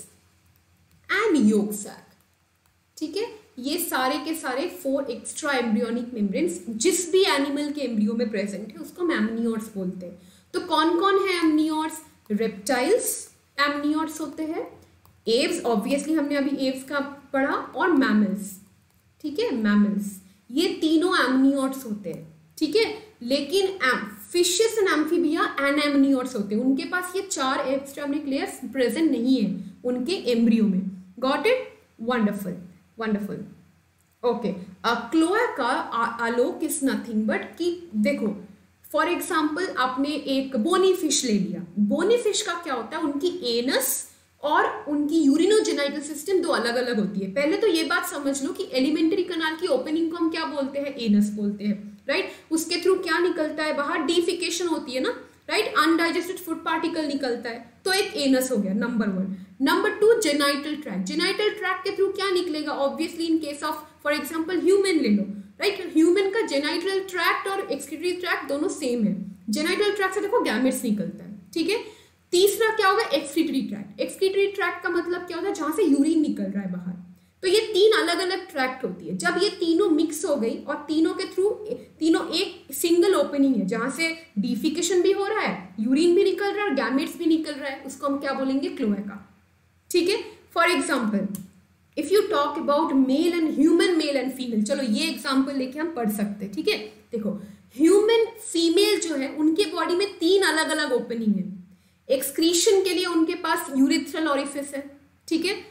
[SPEAKER 1] and yolk sac, ठीक है, ये सारे के सारे फोर एक्स्ट्रा एम्ब्रियोनिक मेम्ब्रेन्स जिस भी एनिमल के एम्ब्रियो में प्रेजेंट है उसको हम एमनियोट्स बोलते हैं। तो कौन कौन है एमनियोट्स? रेप्टाइल्स एमनियोट्स होते हैं, एव्स ऑब्वियसली हमने अभी एव्स का पढ़ा, और मैमल्स, ठीक है, मैमल्स, ये तीनों एमनियोट्स होते हैं, ठीक है। लेकिन फिशेस एंड एम्फीबिया एनेमनियोट्स होते हैं, उनके पास ये चार एक्स्ट्रामेरिक लेयर्स प्रेजेंट नहीं है उनके एम्ब्रियो में। Got it? Wonderful, wonderful, okay. Cloaca Alok is nothing but कि देखो, फॉर एग्जाम्पल आपने एक बोनी फिश ले लिया, बोनी फिश का क्या होता है, उनकी एनस और उनकी यूरिनोजेनाइटल सिस्टम दो अलग अलग होती है। पहले तो ये बात समझ लो कि एलिमेंट्री कनाल की ओपनिंग को हम क्या बोलते हैं? एनस बोलते हैं, राइट। उसके थ्रू क्या निकलता है बाहर? डिफिकेशन होती है ना, राइट, अनडाइजेस्टेड फूड पार्टिकल निकलता है, तो एक एनस हो गया, number one. Number two, genital tract, genital tract के थ्रू क्या निकलेगा? Obviously in case of for example human ले लो, राइट, ह्यूमन का जेनाइटल ट्रैक्ट और एक्सक्रीटरी ट्रैक्ट दोनों सेम है। जेनाइटल ट्रैक्ट से देखो गैमेट्स निकलता है, ठीक है। तीसरा क्या होगा? एक्सक्रीटरी ट्रैक्ट, एक्सक्रीटरी ट्रैक्ट का मतलब क्या होता है? जहां से यूरिन निकल रहा है बाहर। तो ये तीन अलग अलग ट्रैक्ट होती है। जब ये तीनों मिक्स हो गई और तीनों के थ्रू तीनों एक सिंगल ओपनिंग है जहां से डिफिकेशन भी हो रहा है, यूरिन भी निकल रहा है और गैमेट्स भी निकल रहा है, उसको हम क्या बोलेंगे? क्लोएका, ठीक है। For example if you talk about male and human, male and female, चलो ये एग्जाम्पल लेके हम पढ़ सकते हैं, ठीक है। देखो ह्यूमन फीमेल जो है उनके बॉडी में तीन अलग अलग ओपनिंग है। एक्सक्रीशन के लिए उनके पास यूरिथ्रल ऑरिफिस है, ठीक है।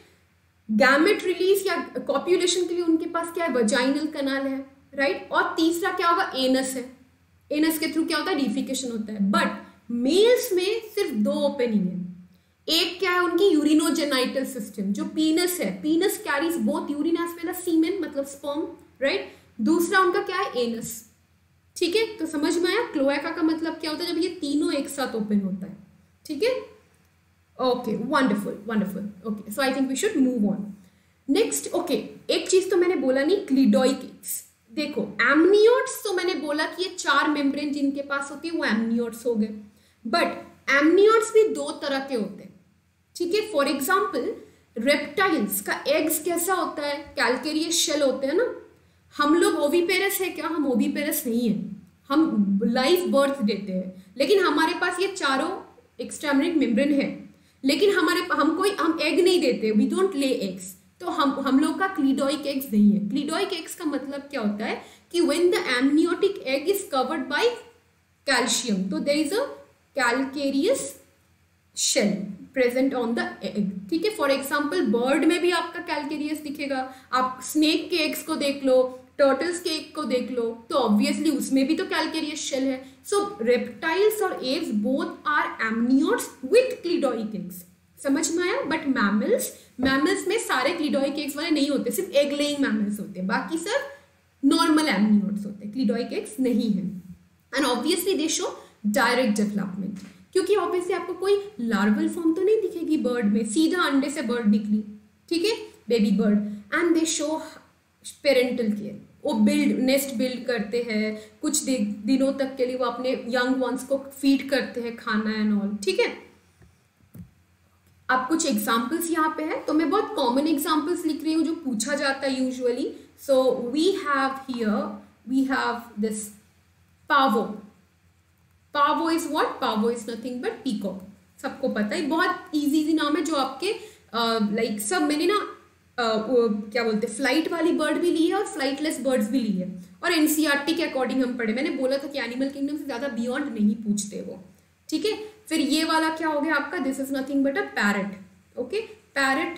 [SPEAKER 1] गैमेट रिलीज या कॉप्यूलेशन के लिए उनके पास क्या है? वजाइनल कनाल है, राइट। और तीसरा क्या होगा? एनस है, एनस के थ्रू क्या होता है? डिफिकेशन होता है। बट मेल्स में सिर्फ दो ओपनिंग है। एक क्या है? उनकी यूरिनोजेनाइटल सिस्टम, जो पीनस है, penis carries both urine as well as semen, मतलब स्पर्म, राइट। दूसरा उनका क्या है? एनस, ठीक है। तो समझ में आया क्लोएका का मतलब क्या होता है? जब ये तीनों एक साथ ओपन होता है, ठीक है। Okay, wonderful, wonderful, okay, so I think we should move on next. Okay, एक चीज तो मैंने बोला नहीं, क्लिडोइक एग्स। देखो एमनियोट्स तो मैंने बोला कि ये चार मेम्ब्रेन जिनके पास होती है वो एमनियोट्स हो गए, बट एमनियोट्स भी दो तरह के होते हैं, ठीक है। फॉर एग्जाम्पल रेप्टाइल्स का एग्स कैसा होता है? कैलकेरियस शेल होते हैं ना। हम लोग ओविपेरस है क्या? हम ओविपेरस नहीं है, हम लाइव बर्थ देते हैं, लेकिन हमारे पास ये चारों एक्स्ट्रामेरिक मेम्ब्रेन है, लेकिन हमारे हम कोई हम एग नहीं देते, वी डोंट ले एग्स। तो हम हम लोग का क्लिडोइक एग्स नहीं है। क्लिडोइक एग्स का मतलब क्या होता है कि when the amniotic egg is covered by calcium, तो there is a calcareous shell present on the egg, ठीक है। फॉर एग्जाम्पल बर्ड में भी आपका कैलकेरियस दिखेगा, आप स्नेक के एग्स को देख लो, टर्टल्स के एग को देख लो, तो ऑब्वियसली उसमें भी तो कैलकेरियस शेल है। सो रेप्टाइल्स और Aves both are amniotes with cleidoic eggs, समझ में आया। बट मैमल्स, मैमल्स में सारे क्लिडोइक एग्स वाले नहीं होते, सिर्फ एग लेइंग मैमल्स होते हैं, बाकी सब नॉर्मल एमनियोट्स होते हैं, क्लिडोइक एग्स नहीं है। And obviously they show direct development, क्योंकि ऑब्वियसली आपको कोई लार्वल फॉर्म तो नहीं दिखेगी बर्ड में, सीधा अंडे से बर्ड निकली, ठीक है, baby bird. And they show parental care, वो बिल्ड नेस्ट बिल्ड करते हैं, कुछ दिनों तक के लिए वो अपने यंग वंस को फीड करते हैं, खाना एंड ऑल, ठीक है। अब कुछ एग्जाम्पल्स यहाँ पे है, तो मैं बहुत कॉमन एग्जाम्पल्स लिख रही हूँ जो पूछा जाता है usually. So we have here, we have this Pavo. Pavo is what? Pavo is nothing but peacock, सबको पता है, बहुत इजी इजी नाम है जो आपके लाइक uh, सब मैंने ना uh, क्या बोलते हैं फ्लाइट वाली बर्ड भी ली है और फ्लाइटलेस बर्ड्स भी ली है, और एनसीईआरटी के अकॉर्डिंग हम पढ़े। मैंने बोला था कि एनिमल किंगडम से ज्यादा बियॉन्ड नहीं पूछते वो, ठीक है। फिर ये वाला क्या हो गया आपका? This is nothing but a parrot, okay. Parrot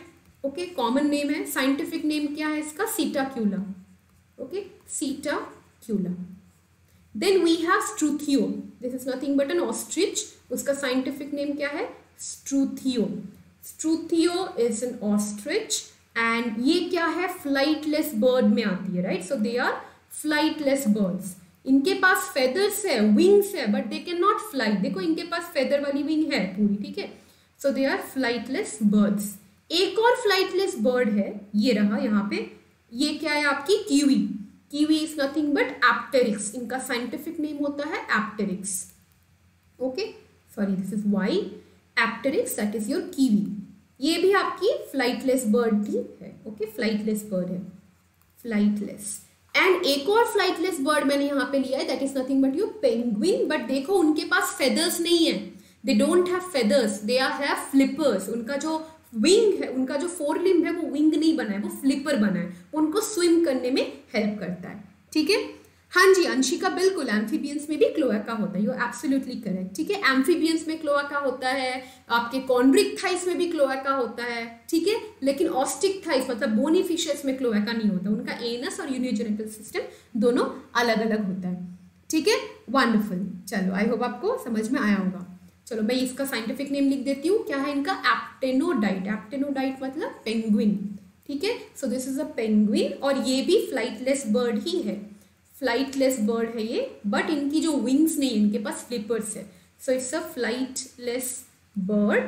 [SPEAKER 1] okay, common name है, साइंटिफिक नेम क्या है इसका, Psittacula, okay, Psittacula. Then we have Struthio, this is nothing but an ostrich, उसका साइंटिफिक नेम क्या है, Struthio. Struthio is an ostrich and ये क्या है, फ्लाइटलेस बर्ड में आती है, right, so they are flightless birds. इनके पास फेदर्स है, विंग्स है, but they can not fly, देखो इनके पास फेदर वाली विंग है पूरी, ठीक है, so they are flightless birds. एक और फ्लाइटलेस बर्ड है, ये रहा यहाँ पे, ये क्या है आपकी, kiwi. Kiwi is nothing but Apteryx, इनका साइंटिफिक नेम होता है Apteryx, okay, sorry this is Y, Apteryx, that is your kiwi. ये भी आपकी फ्लाइटलेस बर्ड ही है, ओके, फ्लाइटलेस बर्ड है, फ्लाइटलेस। एंड एक और फ्लाइटलेस बर्ड मैंने यहाँ पे लिया है, that is nothing but your penguin, but देखो उनके पास फेदर्स नहीं है, they don't have feathers, they are have flippers, उनका जो विंग है, उनका जो फोर लिम्ब है वो विंग नहीं बना है, वो फ्लिपर बना है, उनको स्विम करने में हेल्प करता है, ठीक है। हाँ जी अंशिका, बिल्कुल एम्फीबियंस में भी क्लोएका होता है, यू एब्सोल्युटली करेक्ट, ठीक है, एम्फीबियंस में क्लोएका होता है, आपके कॉन्ड्रिक थाइस में भी क्लोएका होता है, ठीक है, लेकिन ऑस्टिक थाइस मतलब बोनी फिशेस में क्लोएका नहीं होता, उनका एनस और यूनियोजेनिटल सिस्टम दोनों अलग अलग होता है, ठीक है, वंडरफुल। चलो आई होप आपको समझ में आया होगा। चलो मैं इसका साइंटिफिक नेम लिख देती हूँ, क्या है इनका, एप्टेनोडाइट, एप्टेनोडाइट मतलब पेंगुइन, ठीक है, so this is a penguin, और ये भी फ्लाइटलेस बर्ड ही है, फ्लाइटलेस बर्ड है ये, बट इनकी जो विंग्स नहीं है, इनके पास फ्लिपर्स है, so it's a flightless bird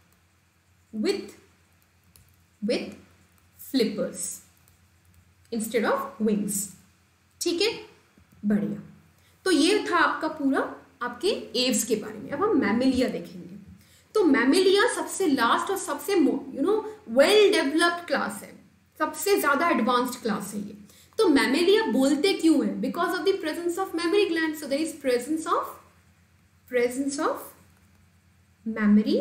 [SPEAKER 1] with with flippers instead of wings, ठीक है, बढ़िया। तो ये था आपका पूरा आपके एव्स के बारे में। अब हम मैमिलिया देखेंगे। तो मैमिलिया सबसे लास्ट और सबसे you know well developed class है, सबसे ज्यादा एडवांस्ड क्लास है ये। तो मैमिलिया बोलते क्यों है, because of the presence of mammary gland, so there is presence of presence of mammary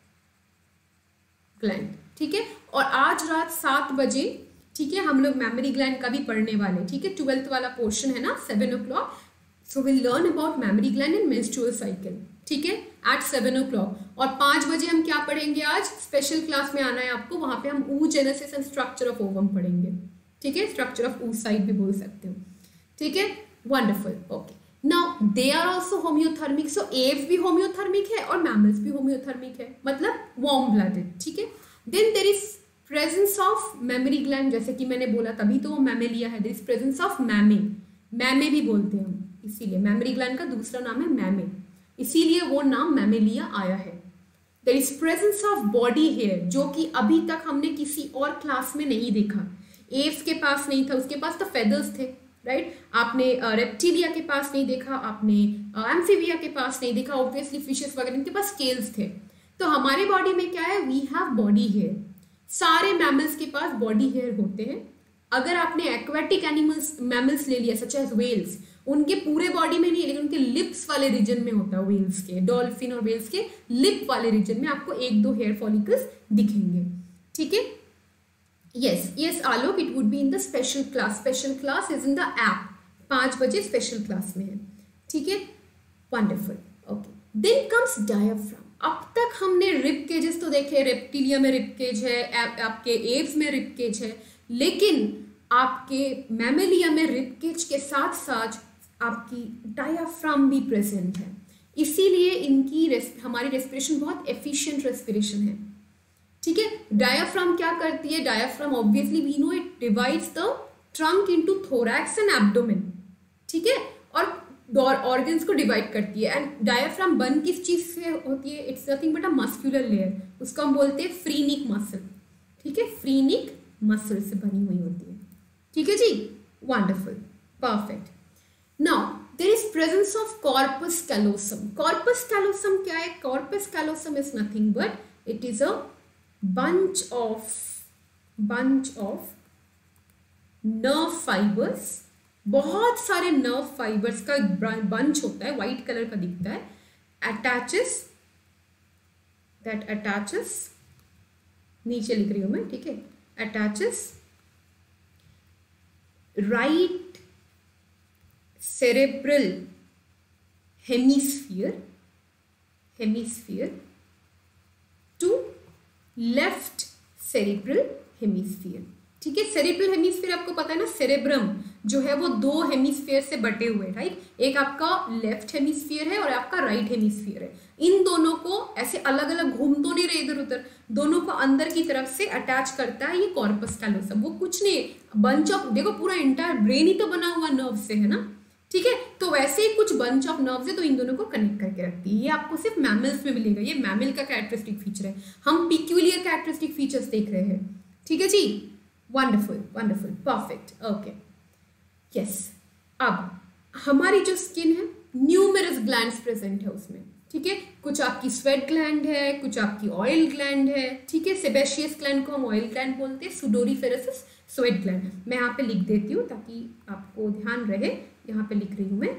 [SPEAKER 1] gland, ठीक है। और आज रात सात बजे, ठीक है, हम लोग मेमोरी ग्लैंड का भी पढ़ने वाले, ठीक है, ट्वेल्थ वाला पोर्शन है ना, seven o'clock, so will learn about mammary gland and menstrual cycle, ठीक है, एट सेवन ओ क्लॉक। और पाँच बजे हम क्या पढ़ेंगे, आज स्पेशल क्लास में आना है आपको, वहां पे हम oogenesis and structure of ovum पढ़ेंगे, ठीक है, स्ट्रक्चर ऑफ oocyte भी बोल सकते हो, ठीक है, wonderful, okay. Now they are also homeothermic, so Aves भी होम्योथर्मिक है और मैमल्स भी होम्योथर्मिक है, मतलब वार्म ब्लडेड, ठीक है। Then there is presence of mammary gland, जैसे कि मैंने बोला तभी तो वो मैमेलिया है, there is presence of mammae, mammae भी बोलते हैं हम, इसीलिए मेमोरी ग्लैंड का दूसरा नाम है मैमे, इसीलिए वो नाम मैमेलिया आया है। There is presence of body hair, जो कि अभी तक हमने किसी और क्लास में नहीं देखा, एव्स के पास नहीं था, उसके पास तो फेदर्स थे, राइट, आपने रेप्टिलिया के पास नहीं देखा, आपने एम्फीबिया के पास नहीं देखा, ऑब्वियसली फिशेस वगैरह इनके पास स्केल्स थे। तो हमारे बॉडी में क्या है, वी हैव बॉडी हेयर, सारे मैमल्स के पास बॉडी हेयर होते हैं। अगर आपने एक्वेटिक एनिमल्स मैमल्स ले लिया सच एज व्हेल्स, उनके पूरे बॉडी में नहीं है, लेकिन उनके लिप्स वाले रीजन में होता है, व्हेल्स के, डॉल्फिन और व्हेल्स के लिप वाले रीजन में आपको एक दो हेयर फॉलिकल्स दिखेंगे, ठीक है। Yes yes Alok, it would be in the special class, special class is in the app, पाँच बजे स्पेशल क्लास में है, ठीक है, wonderful, okay. Then comes diaphragm. अब तक हमने रिब केजेस तो देखे, रेप्टिलिया में रिब केज है, आपके एव्स में रिब केज है, लेकिन आपके मैमेलिया में रिब केज के साथ साथ आपकी डायाफ्राम भी प्रेजेंट है, इसीलिए इनकी रेस, हमारी रेस्पिरेशन बहुत एफिशिएंट रेस्पिरेशन है, ठीक है। डायाफ्राम क्या करती है, diaphragm obviously we know it divides the trunk into thorax and abdomen, ठीक है, और ऑर्गन्स को डिवाइड करती है। एंड डायाफ्राम बन किस चीज से होती है, it's nothing but a muscular layer, उसको हम बोलते हैं फ्रीनिक मसल, ठीक है, फ्रीनिक मसल से बनी हुई होती है, ठीक है जी, wonderful, perfect. Now there is presence of corpus callosum. Corpus callosum क्या है, corpus callosum is nothing but it is a bunch of bunch of nerve fibers, बहुत सारे नर्व फाइबर्स का बंच होता है, व्हाइट कलर का दिखता है, अटैचेस दैट अटैचेस, नीचे लिख रही हूं मैं, ठीक है, attaches right cerebral hemisphere hemisphere to left cerebral hemisphere. ठीक है, सेरेब्रल हेमिस्फीयर आपको पता है ना, सेरेब्रम जो है वो दो हेमिस्फीयर से बटे हुए, राइट। एक आपका लेफ्ट हेमिस्फीयर है और आपका राइट हेमिस्फीयर है। इन दोनों को ऐसे अलग अलग घूम तो नहीं रहे इधर उधर, दोनों को अंदर की तरफ से अटैच करता है ये कॉर्पस कैलोसम। वो कुछ नहीं, बंच ऑफ, देखो पूरा इंटायर ब्रेन ही तो बना हुआ नर्व से है ना। ठीक है, तो वैसे ही कुछ बंच ऑफ नर्व्स है तो इन दोनों को कनेक्ट करके रखती है। ये आपको सिर्फ मैमल्स में मिलेगा, ये मैमल का कैरेक्टरिस्टिक फीचर है। हम पिक्यूलियर कैरेक्टरिस्टिक फीचर्स देख रहे हैं। ठीक है जी, wonderful wonderful, perfect, okay, yes. अब हमारी जो स्किन है, न्यूमरस ग्लैंड्स प्रेजेंट है उसमें। ठीक है, कुछ आपकी स्वेट ग्लैंड है, कुछ आपकी ऑयल ग्लैंड है। ठीक है, सेबेशियस ग्लैंड को हम ऑयल ग्लैंड बोलते हैं, सुडोरीफेरस स्वेट ग्लैंड। मैं यहाँ पे लिख देती हूँ ताकि आपको ध्यान रहे। यहाँ पे लिख रही हूँ मैं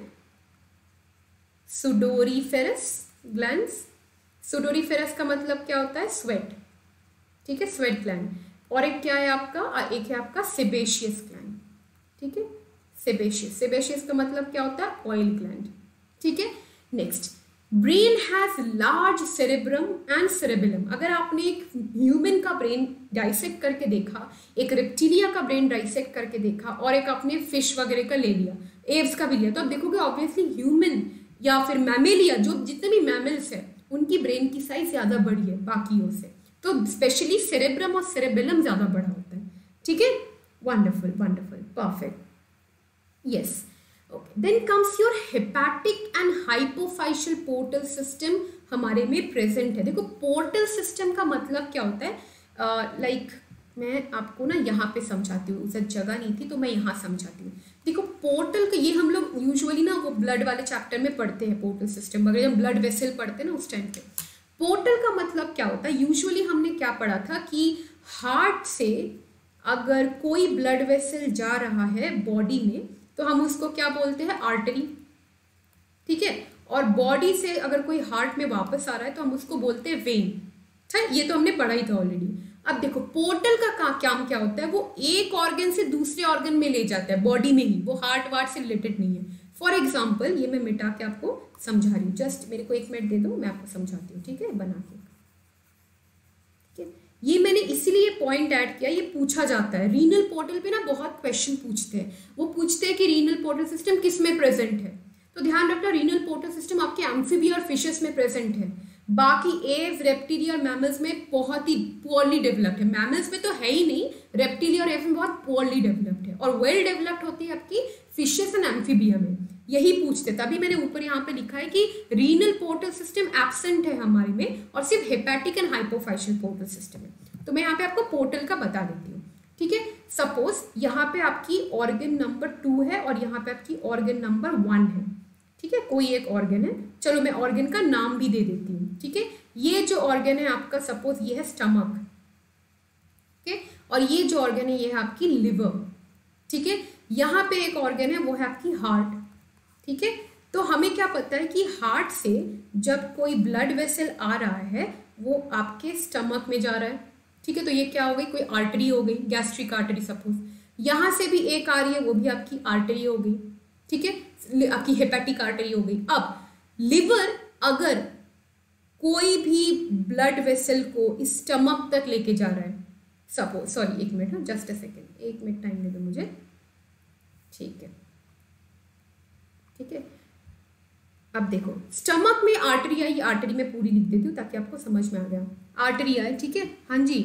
[SPEAKER 1] सुडोरीफेरस ग्लैंड्स। सुडोरीफेरस का मतलब क्या होता है, स्वेट। ठीक है, स्वेट ग्लैंड। और एक क्या है आपका, एक है आपका सेबेशियस ग्लैंड। ठीक है, सेबेशियस, सेबेशियस का मतलब क्या होता है, ऑयल ग्लैंड। ठीक है, next, brain has large cerebrum and cerebellum. अगर आपने एक ह्यूमन का ब्रेन डाइसेक्ट करके देखा, एक रेप्टिलिया का ब्रेन डाइसेक्ट करके देखा, और एक आपने फिश वगैरह का ले लिया, एव्स का भी लिया, तो आप देखोगे ऑब्वियसली ह्यूमन या फिर मैमेलिया, जो जितने भी मैमल्स हैं उनकी ब्रेन की साइज ज्यादा बड़ी है बाकियों से। तो स्पेशली सेरेब्रम और सेरेबेलम ज्यादा बड़ा होता है। ठीक है, wonderful wonderful, perfect, yes, okay. Then comes your hepatic and hypophyseal portal system हमारे में प्रेजेंट है। देखो पोर्टल सिस्टम का मतलब क्या होता है, लाइक uh, like, मैं आपको ना यहाँ पे समझाती हूँ, उस जगह नहीं थी तो मैं यहाँ समझाती हूँ। देखो पोर्टल का, ये हम लोग यूजुअली ना वो ब्लड वाले चैप्टर में पढ़ते हैं, पोर्टल सिस्टम वगैरह, जब ब्लड वेसल पढ़ते हैं ना उस टाइम पे। पोर्टल का मतलब क्या होता है, यूजुअली हमने क्या पढ़ा था कि हार्ट से अगर कोई ब्लड वेसल जा रहा है बॉडी में तो हम उसको क्या बोलते हैं, आर्टरी। ठीक है, और बॉडी से अगर कोई हार्ट में वापस आ रहा है तो हम उसको बोलते हैं वेन। ठीक, ये तो हमने पढ़ा ही था ऑलरेडी। अब देखो पोर्टल का काम क्या होता है, वो एक ऑर्गन से दूसरे ऑर्गन में ले जाता है बॉडी में ही, वो हार्ट वार्ट से रिलेटेड नहीं है। फॉर एग्जाम्पल, ये मैं मिटा के आपको समझा रही हूँ, जस्ट मेरे को एक मिनट दे दो, मैं आपको समझाती हूँ। ठीक है, बना के, ठीक है, ये मैंने इसीलिए पॉइंट ऐड किया, ये पूछा जाता है रीनल पोर्टल पे ना, बहुत क्वेश्चन पूछते हैं। वो पूछते हैं कि रीनल पोर्टल सिस्टम किस में प्रेजेंट है, तो ध्यान रखना रीनल पोर्टल सिस्टम आपके एम्फीबिया और फिशेस में प्रेजेंट है। बाकी एव्स, रेप्टिलिया और मैमल्स में बहुत ही पुअरली डेवलप्ड है। मैमल्स में तो है ही नहीं, रेप्टिलिया और एव्स में बहुत पुअरली डेवलप्ड है, और वेल डेवलप्ड होती है आपकी फिशेस एंड एम्फीबिया में। यही पूछते, तभी मैंने ऊपर यहाँ पे लिखा है कि रीनल पोर्टल सिस्टम एब्सेंट है हमारे में, और सिर्फ hepatic and hypophyseal portal system है। तो मैं यहाँ पे आपको पोर्टल का बता देती हूँ। ठीक है, सपोज यहाँ पे आपकी ऑर्गन नंबर टू है और यहाँ पे आपकी ऑर्गन नंबर वन है। ठीक है, कोई एक ऑर्गन है, चलो मैं ऑर्गन का नाम भी दे देती हूँ। ठीक है, ये जो ऑर्गन है आपका, सपोज ये है स्टमक। ठीक है, और ये जो ऑर्गन है ये है आपकी लिवर। ठीक है, यहाँ पे एक ऑर्गन है वो है आपकी हार्ट। ठीक है, तो हमें क्या पता है कि हार्ट से जब कोई ब्लड वेसल आ रहा है वो आपके स्टमक में जा रहा है। ठीक है, तो ये क्या हो गई, कोई आर्टरी हो गई, गैस्ट्रिक आर्टरी सपोज। यहाँ से भी एक आ रही है, वो भी आपकी आर्टरी हो गई। ठीक है, आपकी हेपेटिक आर्टरी हो गई। अब लिवर अगर कोई भी ब्लड वेसल को स्टमक तक लेके जा रहा है, सपोज, सॉरी एक मिनट, जस्ट अ सेकेंड, एक मिनट टाइम दे दो मुझे। ठीक है, ठीक है, अब देखो स्टमक में आर्टरी आई, आर्टरी में पूरी लिख देती हूँ ताकि आपको समझ में आ गया। आर्टरी आई, ठीक है, हाँ जी।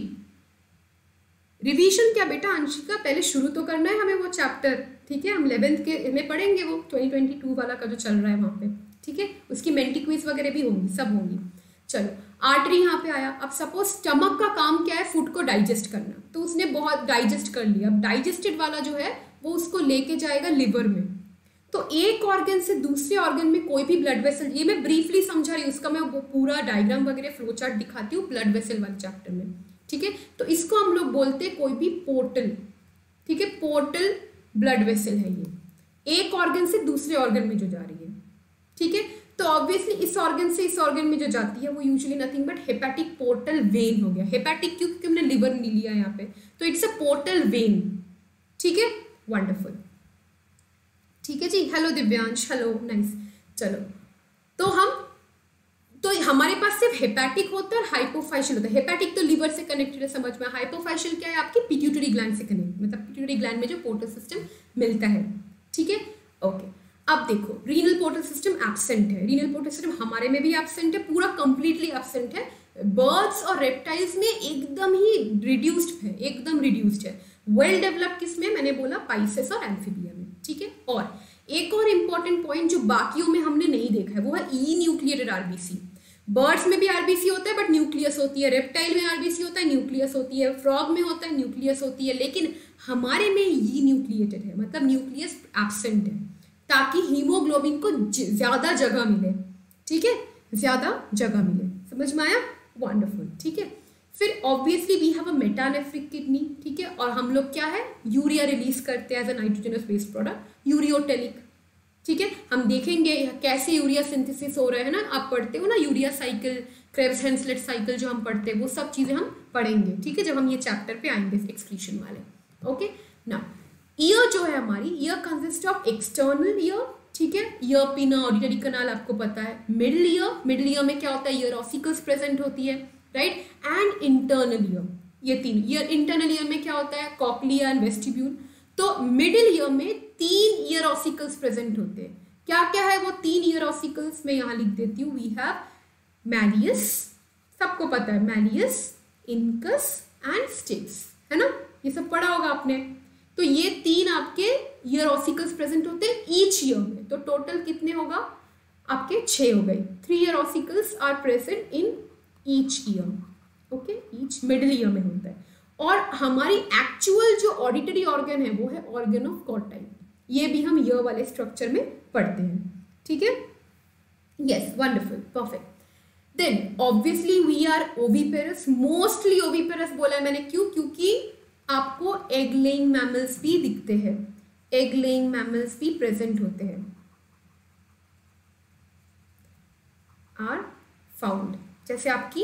[SPEAKER 1] रिवीजन क्या बेटा अंशिका, पहले शुरू तो करना है हमें वो चैप्टर। ठीक है, हम इलेवेंथ के में पढ़ेंगे वो ट्वेंटी ट्वेंटी टू वाला का जो चल रहा है वहाँ पे। ठीक है, उसकी मेंटी क्विज वगैरह भी होंगी, सब होंगी। चलो, आर्टरी यहाँ पे आया। अब सपोज स्टमक का काम क्या है, फूड को डाइजेस्ट करना, तो उसने बहुत डाइजेस्ट कर लिया। अब डाइजेस्टेड वाला जो है वो उसको लेके जाएगा लिवर में। तो एक ऑर्गन से दूसरे ऑर्गन में कोई भी ब्लड वेसल, ये मैं ब्रीफली समझा रही हूँ, उसका मैं वो पूरा डायग्राम वगैरह फ्लो चार्ट दिखाती हूँ ब्लड वेसल वाले चैप्टर में। ठीक है, तो इसको हम लोग बोलते हैं कोई भी पोर्टल। ठीक है, पोर्टल ब्लड वेसल है ये, एक ऑर्गन से दूसरे ऑर्गन में जो जा रही है। ठीक है, तो ऑब्वियसली इस ऑर्गन से इस ऑर्गन में जो जाती है वो usually nothing but hepatic portal vein हो गया। हेपेटिक क्यों, क्योंकि हमने लिवर नहीं लिया यहाँ पे, तो इट्स अ पोर्टल वेन। ठीक है, वंडरफुल। ठीक है जी, हेलो दिव्यांश, हेलो, नाइस। चलो, तो हम तो हमारे पास सिर्फ हेपेटिक होता है और हाइपोफाइशियल होता है। हेपेटिक तो लीवर से कनेक्टेड है, समझ में। हाइपोफाइशियल क्या है? आपकी पिट्यूटरी ग्लैंड से कनेक्टेड, मतलब पिट्यूटरी ग्लैंड में जो पोर्टल सिस्टम मिलता है, ठीक है। ओके, अब देखो रीनल पोर्टल सिस्टम एब्सेंट है। रीनल पोर्टल सिस्टम हमारे में भी एब्सेंट है, पूरा कंप्लीटली एब्सेंट है। बर्ड्स और रेप्टाइल्स में एकदम ही रिड्यूस्ड है, एकदम रिड्यूस्ड है। वेल डेवलप्ड किसमें? मैंने बोला पाइसेस और एम्फीबिया में, ठीक है। और एक और इंपॉर्टेंट पॉइंट जो बाकियों में हमने नहीं देखा है वो है ई न्यूक्लिएटेड आरबीसी। बर्ड्स में भी आरबीसी होता है बट न्यूक्लियस होती है, रेप्टाइल में आरबीसी होता है न्यूक्लियस होती है, फ्रॉग में होता है न्यूक्लियस होती है, लेकिन हमारे में ई न्यूक्लिएटेड है, मतलब न्यूक्लियस एब्सेंट है, ताकि हीमोग्लोबिन को ज्यादा जगह मिले, ठीक है, ज्यादा जगह मिले। समझ में आया? वंडरफुल, ठीक है। फिर obviously we have a metanephric kidney, ठीक है, और हम लोग क्या है, यूरिया रिलीज करते हैं as a nitrogenous based product, ureotelic, ठीक है। हम देखेंगे कैसे यूरिया सिंथेसिस हो रहा है ना, आप पढ़ते हो ना urea cycle, Krebs Henseleit cycle जो हम पढ़ते हैं, वो सब चीजें हम पढ़ेंगे, ठीक है, जब हम ये चैप्टर पे आएंगे एक्सक्रीशन वाले। ओके ना, ईयर जो है हमारी, ear consist of external ear, ठीक है, ईयर पिना, ऑडिटरी कनाल आपको पता है। मिडिल ईयर, मिडिल ईयर में क्या होता है, ईयर ऑसिकल्स प्रेजेंट होती है, राइट, एंड इंटरनल ईयर, ये तीन ईयर। इंटरनल ईयर में क्या होता है, कॉक्लिया एंड वेस्टिब्यूल। तो मिडिल ईयर में तीन ईयर ऑसिकल्स प्रेजेंट होते हैं। क्या क्या है वो तीन ईयर ऑसिकल्स, मैं यहाँ लिख देती हूँ। वी हैव मैलियस, सबको पता है, मैलियस, इनकस एंड स्टिक्स, है ना, ये सब पढ़ा होगा आपने। तो ये तीन आपके ईयर ऑसिकल्स प्रेजेंट होते हैं ईच ईयर में। तो टोटल कितने होगा आपके, छह हो गए। Three ear ossicles are present in each ear, okay, each middle ear में होता है। और हमारी एक्चुअल जो ऑडिटरी ऑर्गन है वो है ऑर्गन ऑफ कॉर्टाइल, ये भी हम ईयर वाले स्ट्रक्चर में पढ़ते हैं, ठीक है। Yes, wonderful, perfect. Then obviously we are oviparous, mostly oviparous बोला है मैंने, क्यों? क्योंकि आपको एग लेइंग मैमल्स भी दिखते हैं, एग लेइंग मैमल्स भी प्रेजेंट होते हैं, आर फाउंड, जैसे आपकी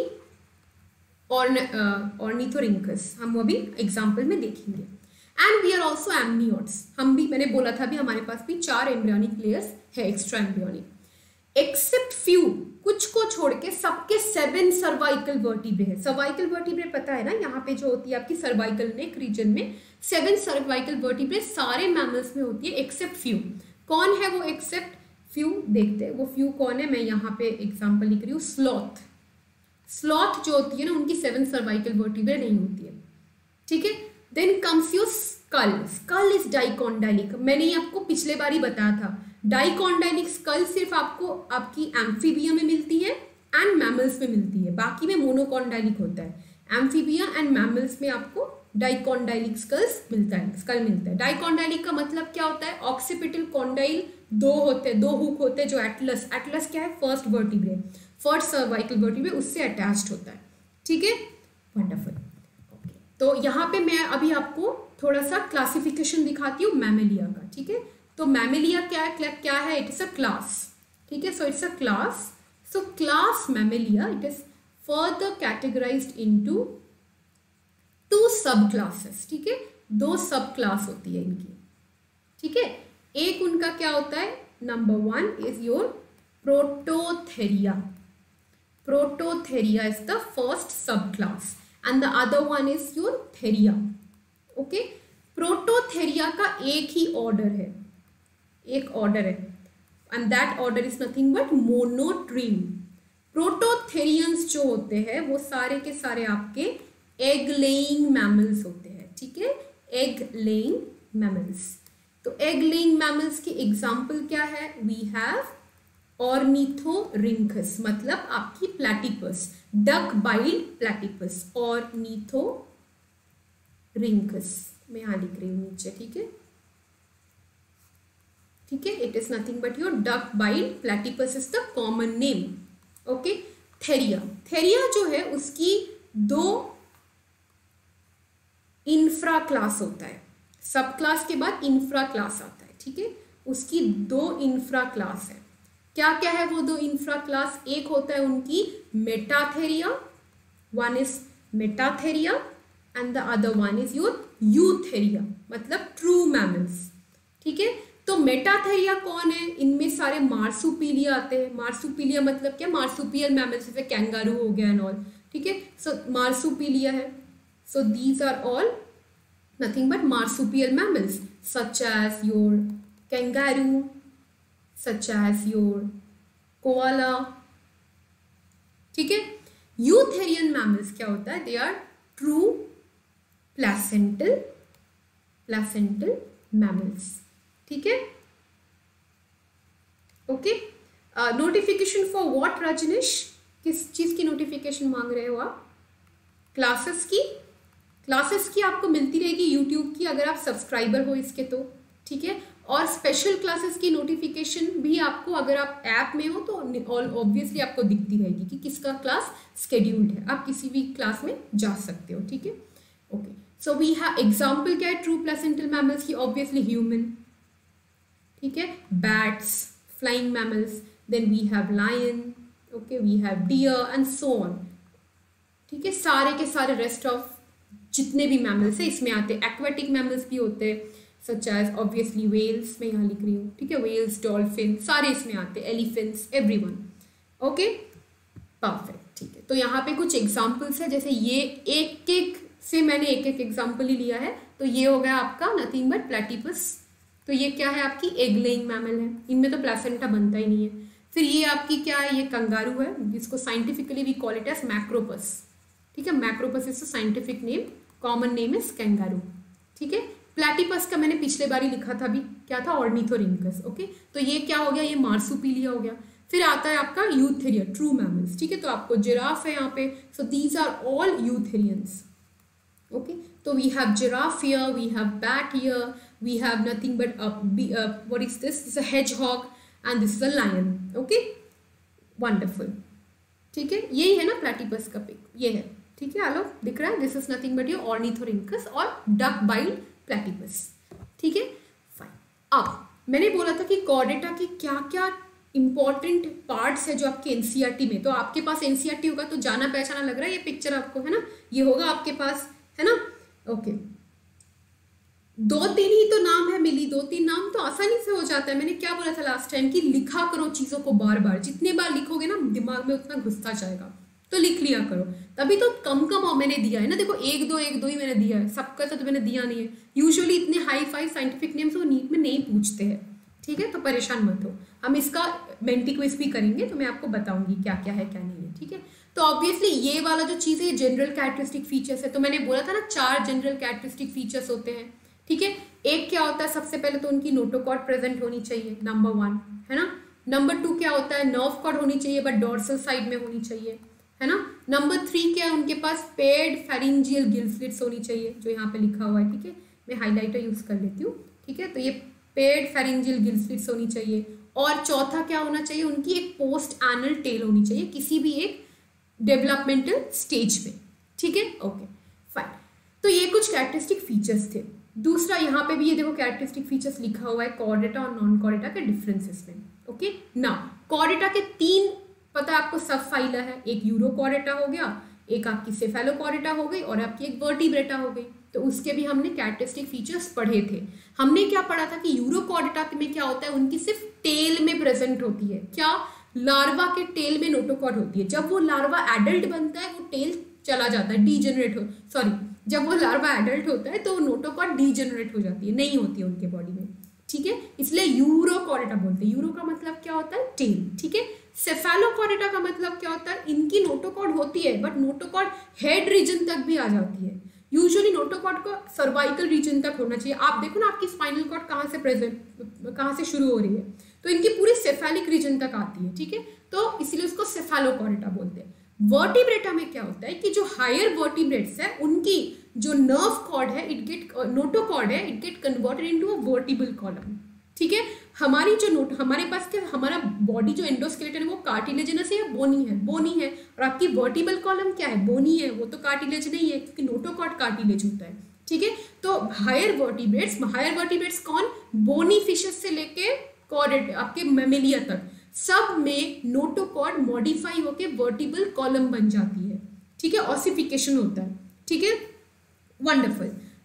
[SPEAKER 1] ऑर्निथोरिंकस, हम वो भी एग्जाम्पल में देखेंगे। And we are also amniotes, हम भी, मैंने बोला था भी हमारे पास भी चार एम्ब्रियोनिक लेयर्स है, एक्स्ट्रा एम्ब्रियोनिक, एक्सेप्ट फ्यू, कुछ को छोड़ के सबके सेवन सर्वाइकल वर्टिब्रे है। सर्वाइकल वर्टिब्रे पता है ना, यहाँ पे जो होती है आपकी सर्वाइकल नेक रीजन में सेवन सर्वाइकल वर्टिब्रे सारे मैमल्स में होती है एक्सेप्ट फ्यू। कौन है वो एक्सेप्ट फ्यू? देखते हैं वो फ्यू कौन है। मैं यहाँ पे एग्जाम्पल लिख रही हूँ, स्लॉथ। स्लॉथ जो होती है ना, उनकी सेवन सर्वाइकल वर्टिब्रे नहीं होती है, ठीक है। Then comes your skull, skull is dicondylic, मैंने आपको पिछले बार ही बताया था। डाइकॉन्डाइलिक स्कल सिर्फ आपको आपकी एम्फीबिया में मिलती है एंड मैमल्स में मिलती है, बाकी में मोनोकॉन्डाइलिक होता है। एम्फीबिया एंड मैमल्स में आपको डाइकॉन्डाइलिक स्कल्स मिलता है, स्कल मिलता है। डाइकॉन्डाइलिक का मतलब क्या होता है, ऑक्सीपिटल कॉन्डाइल दो होते हैं, दो हुक होते हैं, जो एटलस, एटलस क्या है, first vertebrae, first cervical vertebrae, उससे अटैच्ड होता है, ठीक है, वंडरफुल। ओके, तो यहाँ पे मैं अभी आपको थोड़ा सा क्लासिफिकेशन दिखाती हूँ मैमेलिया का, ठीक है। तो मैमेलिया क्या है, क्या है, इट इज अ क्लास, ठीक है, so it's a class. So class Mammalia, it is further categorized into two sub classes, ठीक है, दो सब क्लास होती है इनकी, ठीक है। एक उनका क्या होता है, number one is your Prototheria, Prototheria is the first sub class and the other one is your Theria, okay. Prototheria का एक ही ऑर्डर है, एक ऑर्डर है, and that order is nothing but monotreme. Prototherians जो होते हैं वो सारे के सारे आपके एग लेइंग मैमल्स होते हैं, ठीक है, एग लेइंग मैमल्स। तो एग लेइंग मैमल्स की एग्जाम्पल क्या है, वी हैव ऑर्निथोरिंकस, मतलब आपकी platypus, duck billed platypus, Ornithorhynchus, मैं यहाँ लिख रही हूँ नीचे, ठीक है, ठीक है, it is nothing but your duck billed platypus is the common name, okay. Theria, Theria जो है उसकी दो इंफ्रा क्लास होता है, सब क्लास के बाद इंफ्रा क्लास आता है, ठीक है, उसकी दो इंफ्रा क्लास है। क्या क्या है वो दो इंफ्रा क्लास, एक होता है उनकी Metatheria, one is Metatheria and the other one is your Eutheria, मतलब ट्रू मैमल्स, ठीक है। तो मेटाथेरिया कौन है? इनमें सारे मार्सुपीलिया आते हैं। मार्सुपीलिया मतलब क्या? मार्सुपियल मैमल्स, जैसे कैंगारू हो गया एंड ऑल, ठीक है। सो मार्सुपीलिया है। So these are all nothing but marsupial mammals, such as your kangaroo, such as your koala, ठीक है। यूथेरियन मैमल्स क्या होता है? They are true placental placental mammals, ठीक है। Okay, notification for what Rajneesh? किस चीज की नोटिफिकेशन मांग रहे हो आप? क्लासेस की? क्लासेस की आपको मिलती रहेगी यूट्यूब की, अगर आप सब्सक्राइबर हो इसके तो, ठीक है। और स्पेशल क्लासेस की नोटिफिकेशन भी आपको, अगर आप ऐप में हो तो ऑब्वियसली आपको दिखती रहेगी कि किसका क्लास स्केड्यूल्ड है। आप किसी भी क्लास में जा सकते हो, ठीक है। Okay, so we have example क्या है ट्रू प्लेसेंटल मैमल्स की? ऑब्वियसली ह्यूमन, ठीक है, bats, flying mammals, then we have lion, okay, we have deer and so on, ठीक है। सारे के सारे रेस्ट ऑफ जितने भी मैमल्स है इसमें आते हैं। एक्वेटिक मैमल्स भी होते हैं, सच एज ऑब्वियसली वेल्स, मैं यहाँ लिख रही हूँ, ठीक है, वेल्स, डॉल्फिन, सारे इसमें आते हैं, एलिफेंट्स, एवरीवन, ओके, परफेक्ट, ठीक है। तो यहाँ पे कुछ एग्जाम्पल्स है, जैसे ये एक एक से मैंने एक एक एग्जाम्पल ही लिया है। तो ये हो गया आपका नथिंग बट प्लेटिपस, तो ये क्या है? आपकी एग लेइंग मैमल है, इनमें तो प्लेसेंटा बनता ही नहीं है। फिर ये आपकी क्या है? ये कंगारू है, जिसको scientifically we call it as Macropus, ठीक है। Macropus is scientific name, common name is kangaroo, ठीक है। प्लेटिपस का मैंने पिछले बार ही लिखा था भी, क्या था? Ornithorhynchus, okay. तो ये क्या हो गया? ये मार्सुपीलिया हो गया। फिर आता है आपका यूथेरिया, ट्रू मैमल्स, ठीक है। तो आपको जिराफ है यहाँ पे, so these are all eutherians, okay. तो we have giraffe here, we have bat here, we have nothing but what is this? This is a hedgehog and this is a lion, okay, wonderful, ठीक है। यही है ना platypus का pick, ये है, ठीक है। आलो दिख रहा है? This is nothing but your Ornithorhynchus और डक बाइल्ड प्लेटिपस, ठीक है, फाइन। अब मैंने बोला था कि कॉर्डेटा की क्या क्या इंपॉर्टेंट पार्ट्स है जो आपके एनसीईआरटी में, तो आपके पास एनसीईआरटी होगा तो जाना पहचाना लग रहा है, ये पिक्चर आपको है ना, ये होगा आपके पास, है ना, ओके। दो तीन ही तो नाम है मिली, दो तीन नाम तो आसानी से हो जाता है। मैंने क्या बोला था लास्ट टाइम कि लिखा करो चीजों को बार बार, जितने बार लिखोगे ना दिमाग में उतना घुसता जाएगा, तो लिख लिया करो, तभी तो कम कम मैंने दिया है ना। देखो एक दो एक दो ही मैंने दिया है, सबका तो मैंने दिया नहीं है। यूजुअली इतने हाई फाई साइंटिफिक नेम्स वो नीट में नहीं पूछते हैं, ठीक है, तो परेशान मत हो। हम इसका मेंटी क्विज भी करेंगे तो मैं आपको बताऊंगी क्या क्या है क्या नहीं है, ठीक है। तो ऑब्वियसली ये वाला जो चीज़ है जनरल कैरेक्टरिस्टिक फीचर्स है, तो मैंने बोला था ना चार जनरल कैरेक्टरिस्टिक फीचर्स होते हैं, ठीक है। एक क्या होता है? सबसे पहले तो उनकी नोटोकॉर्ड प्रेजेंट होनी चाहिए, नंबर वन, है ना। नंबर टू क्या होता है? नर्व कॉर्ड होनी चाहिए बट डॉर्सल साइड में होनी चाहिए, है ना। नंबर थ्री क्या है? उनके पास पेड फेरिंजियल गिल स्लिट्स होनी चाहिए, जो यहाँ पे लिखा हुआ है, ठीक है। मैं हाईलाइटर यूज कर लेती हूँ, ठीक है। तो ये पेड फेरिंजियल गिल स्लिट्स होनी चाहिए। और चौथा क्या होना चाहिए? उनकी एक पोस्ट एनल टेल होनी चाहिए किसी भी एक डेवलपमेंटल स्टेज पे, ठीक है, ओके, फाइन। तो ये कुछ कैरेक्टरिस्टिक फीचर्स थे। दूसरा यहाँ पे भी ये देखो कैरेक्टरिस्टिक फीचर्स लिखा हुआ है कॉर्डेटा और नॉन कॉर्डेटा के डिफरेंसेस में, ओके ना। कॉर्डेटा के तीन पता है आपको सब फाइला है, एक यूरोकॉर्डेटा हो गया, एक आपकी सेफेलोकॉर्डेटा हो गई और आपकी एक वर्टिब्रेटा हो गई। तो उसके भी हमने कैरेक्टरिस्टिक फीचर्स पढ़े थे। हमने क्या पढ़ा था कि यूरोकॉर्डेटा में क्या होता है? उनकी सिर्फ टेल में प्रेजेंट होती है, क्या? लार्वा के टेल में नोटोकॉर्ड होती है। जब वो लार्वा एडल्ट बनता है वो टेल चला जाता है, डीजेनरेट हो सॉरी जब वो लार्वा एडल्ट होता है तो नोटोकॉर्ड डीजेनरेट हो जाती है, नहीं होती है उनके बॉडी में, ठीक है। इसलिए यूरोकॉर्डेटा बोलते हैं। यूरो का मतलब क्या होता है? टेल, ठीक है। सेफेलोकॉर्डेटा का मतलब क्या होता है? इनकी नोटोकॉर्ड होती है बट नोटोकॉर्ड हेड रीजन तक भी आ जाती है। यूजुअली नोटोकॉर्ड को सर्वाइकल रीजन तक होना चाहिए। आप देखो ना आपकी स्पाइनल कॉर्ड कहाँ से प्रेजेंट कहाँ से शुरू हो रही है, तो इनकी पूरी सेफेलिक रीजन तक आती है, ठीक है। तो इसीलिए उसको सेफेलोकॉर्डेटा बोलते हैं। वर्टिब्रेटा में क्या होता है कि जो हायर वर्टिब्रेट्स है उनकी जो नर्व कॉर्ड है इट गेट नोटोकॉर्ड है it get converted into a vertebral column, ठीक है। हमारी जो नोट हमारे पास क्या हमारा बॉडी जो एंडोस्केलेटन है वो कार्टिलेजिनस है या बोनी है? बोनी है। और आपकी वर्टिबल कॉलम क्या है? बोनी है। वो तो कार्टिलेज नहीं है क्योंकि नोटोकॉर्ड कार्टिलेज होता है, ठीक है। तो हायर वर्टिब्रेट्स हायर वर्टिब्रेट्स कौन? बोनी फिशेस से लेके कॉर्डेट आपके मैमेलिया तक सब में नोटोकॉर्ड मॉडिफाई होके वर्टिबल कॉलम बन जाती है, ठीक है। ऑसिफिकेशन होता है, ठीक है, वंडरफुल।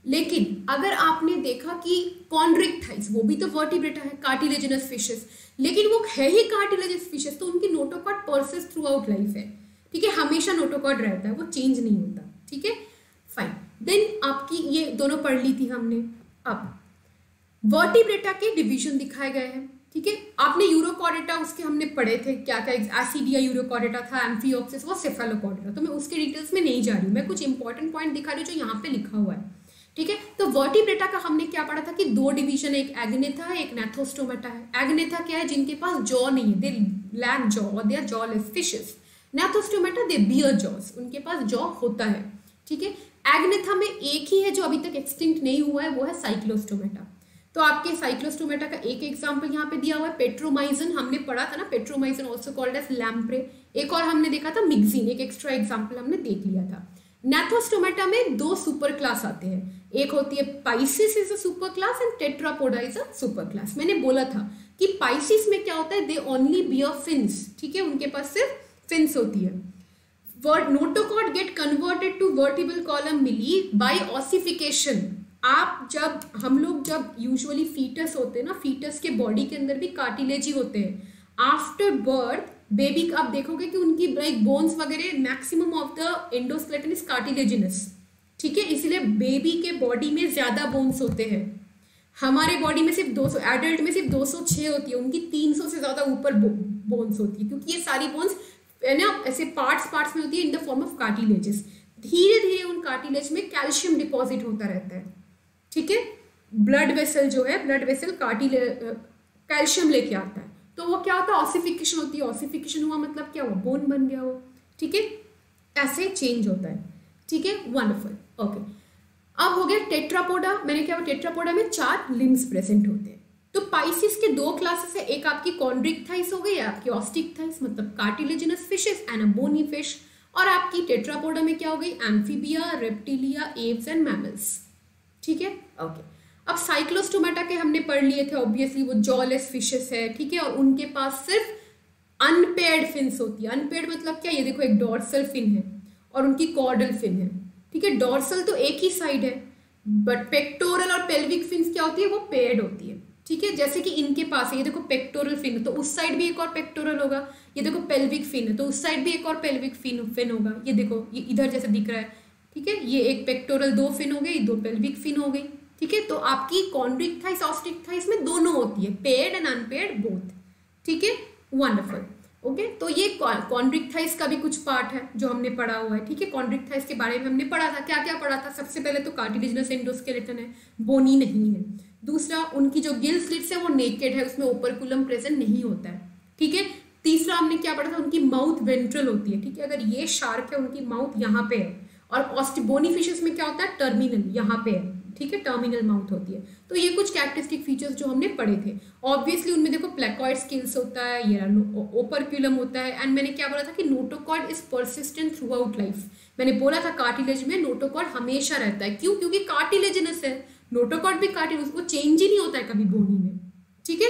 [SPEAKER 1] लेकिन अगर आपने देखा कि कॉन्ड्रिक्टाइस, वो भी तो वर्टिब्रेटा है, कार्टिलेजिनस फिशेस, लेकिन वो है ही कार्टिलेजिनस फिशेस, तो उनकी notochord persist throughout life है, ठीक है, हमेशा नोटोकॉर्ड रहता है, वो चेंज नहीं होता, ठीक है, फाइन। देन आपकी ये दोनों पढ़ ली थी हमने। अब वर्टिब्रेटा के डिवीजन दिखाए गए हैं, ठीक है, आपने यूरोकॉर्डेटा उसके हमने पढ़े थे, क्या क्या एसिडिया यूरोकॉर्डेटा था, एम्फियोप्सिस वो सेफेलोकॉर्डेटा, तो मैं उसके डिटेल्स में नहीं जा रही हूँ, मैं कुछ इंपॉर्टेंट पॉइंट दिखा रही हूँ जो यहाँ पे लिखा हुआ है, ठीक है। तो वर्टिब्रेटा का हमने क्या पढ़ा था कि दो डिवीजन है, एक एग्नेथा है, एक नेथोस्टोमेटा है। एग्नेथा क्या है, जिनके पास जॉ नहीं है, दे लैक जॉ और they are jawless fishes. Gnathostomata they bear jaws, उनके पास जॉ होता है, ठीक है। एग्नेथा में एक ही है जो अभी तक एक्सटिंक्ट नहीं हुआ है, वो है साइक्लोस्टोमेटा। तो आपके साइक्लोस्टोमेटा का एक एग्जांपल यहाँ पे दिया हुआ है, पेट्रोमाइजन, हमने पढ़ा था ना, Petromyzon also called as lamprey. एक और हमने देखा था मिक्सिन, एक एक्स्ट्रा एग्जांपल हमने देख लिया था। नेथोस्टोमेटा में दो सुपर क्लास आते हैं, एक होती है Pisces is a super class and Tetrapoda is a super class. मैंने बोला था कि पाइसिस में क्या होता है, दे ओनली बियर फिन्स, ठीक है, उनके पास सिर्फ फिन्स होती है। Word notochord get converted to vertebral column मिली बाय ऑसिफिकेशन। आप जब हम लोग जब यूजुअली फीटस होते हैं ना, फीटस के बॉडी के अंदर भी कार्टिलेज ही होते हैं। आफ्टर बर्थ बेबी आप देखोगे कि उनकी लाइक बोन्स वगैरह maximum of the endoskeleton is cartilaginous, ठीक है, इसलिए बेबी के बॉडी में ज्यादा बोन्स होते हैं। हमारे बॉडी में सिर्फ दो सौ, एडल्ट में सिर्फ दो सौ छह होती है, उनकी तीन सौ से ज्यादा ऊपर बोन्स होती है, क्योंकि ये सारी बोन्स है ना ऐसे पार्ट्स पार्ट्स में होती है in the form of cartilages. धीरे धीरे उन कार्टिलेज में कैल्शियम डिपॉजिट होता रहता है, ठीक है। ब्लड वेसल जो है, ब्लड वेसल कार्टिले कैल्शियम लेके आता है, तो वो क्या होता है, ऑसिफिकेशन होती है। ऑसिफिकेशन हुआ मतलब क्या हुआ, बोन बन गया वो, ठीक है, ऐसे चेंज होता है, ठीक है, वंडरफुल, ओके। अब हो गया टेट्रापोडा। मैंने क्या, टेट्रापोडा में चार लिम्स प्रेजेंट होते हैं। तो पाइसिस के दो क्लासेस है, एक आपकी कॉन्ड्रिक्टाइस हो गई, आपकी ऑस्टिक्टाइस मतलब cartilaginous fishes and a bony fish, और आपकी टेट्रापोडा में क्या हो गई, Amphibia, Reptilia, Aves and mammals, ठीक है, ओके। अब साइक्लोस्टोमेटा के हमने पढ़ लिए थे, ऑब्वियसली वो जॉलेस फिशेस है, ठीक है, और उनके पास सिर्फ अनपेयर्ड फिन्स होती है। अनपेयर्ड मतलब क्या, ये देखो एक डॉर्सल फिन है और उनकी कॉर्डल फिन है, ठीक है। डॉर्सल तो एक ही साइड है, बट पेक्टोरल और पेल्विक फिन्स क्या होती है, वो पेयर्ड होती है, ठीक है। जैसे कि इनके पास है, ये देखो पेक्टोरल फिन है तो उस साइड भी एक और पेक्टोरल होगा, ये देखो पेल्विक फिन है तो उस साइड भी एक और पेल्विक फिन फिन होगा, ये देखो ये इधर जैसे दिख रहा है, ठीक है, ये एक पेक्टोरल दो फिन हो गई, दो पेल्विक फिन हो गई, ठीक है। तो आपकी कॉन्ड्रिक्टाइस ऑस्टिक्टाइस में दोनों होती है, पेयर्ड एंड अनपेयर्ड बोथ, ठीक है, वंडरफुल, ओके। तो ये कॉन्ड्रिक्टाइस का भी कुछ पार्ट है जो हमने पढ़ा हुआ है, ठीक है। कॉन्ड्रिक्टाइस के बारे में हमने पढ़ा था, क्या क्या पढ़ा था, सबसे पहले तो कार्टिलेजिनस एंडोस्केलेटन है, बोनी नहीं है। दूसरा, उनकी जो गिल स्लिट्स है वो नेकेड है, उसमें ओपरकुलम प्रेजेंट नहीं होता है, ठीक है। तीसरा हमने क्या पढ़ा था, उनकी माउथ वेंट्रल होती है, ठीक है। अगर ये शार्क है, उनकी माउथ यहाँ पे है, और ऑस्टिबोनी फिशेस में क्या होता है, टर्मिनल यहाँ पे है, ठीक है, टर्मिनल माउथ होती है। तो ये कुछ कैरेक्टरिस्टिक फीचर्स जो हमने पढ़े थे। ऑब्वियसली उनमें देखो प्लेकॉइड स्किल्स होता है, ये ओपरक्यूलम होता है, एंड मैंने क्या बोला था कि notochord is persistent throughout life. मैंने बोला था कार्टिलेज में नोटोकॉर्ड हमेशा रहता है, क्यों, क्योंकि कार्टिलेजिनस है, नोटोकॉर्ड भी कार्टिलेज, उसको चेंज ही नहीं होता है कभी बोनी में, ठीक है,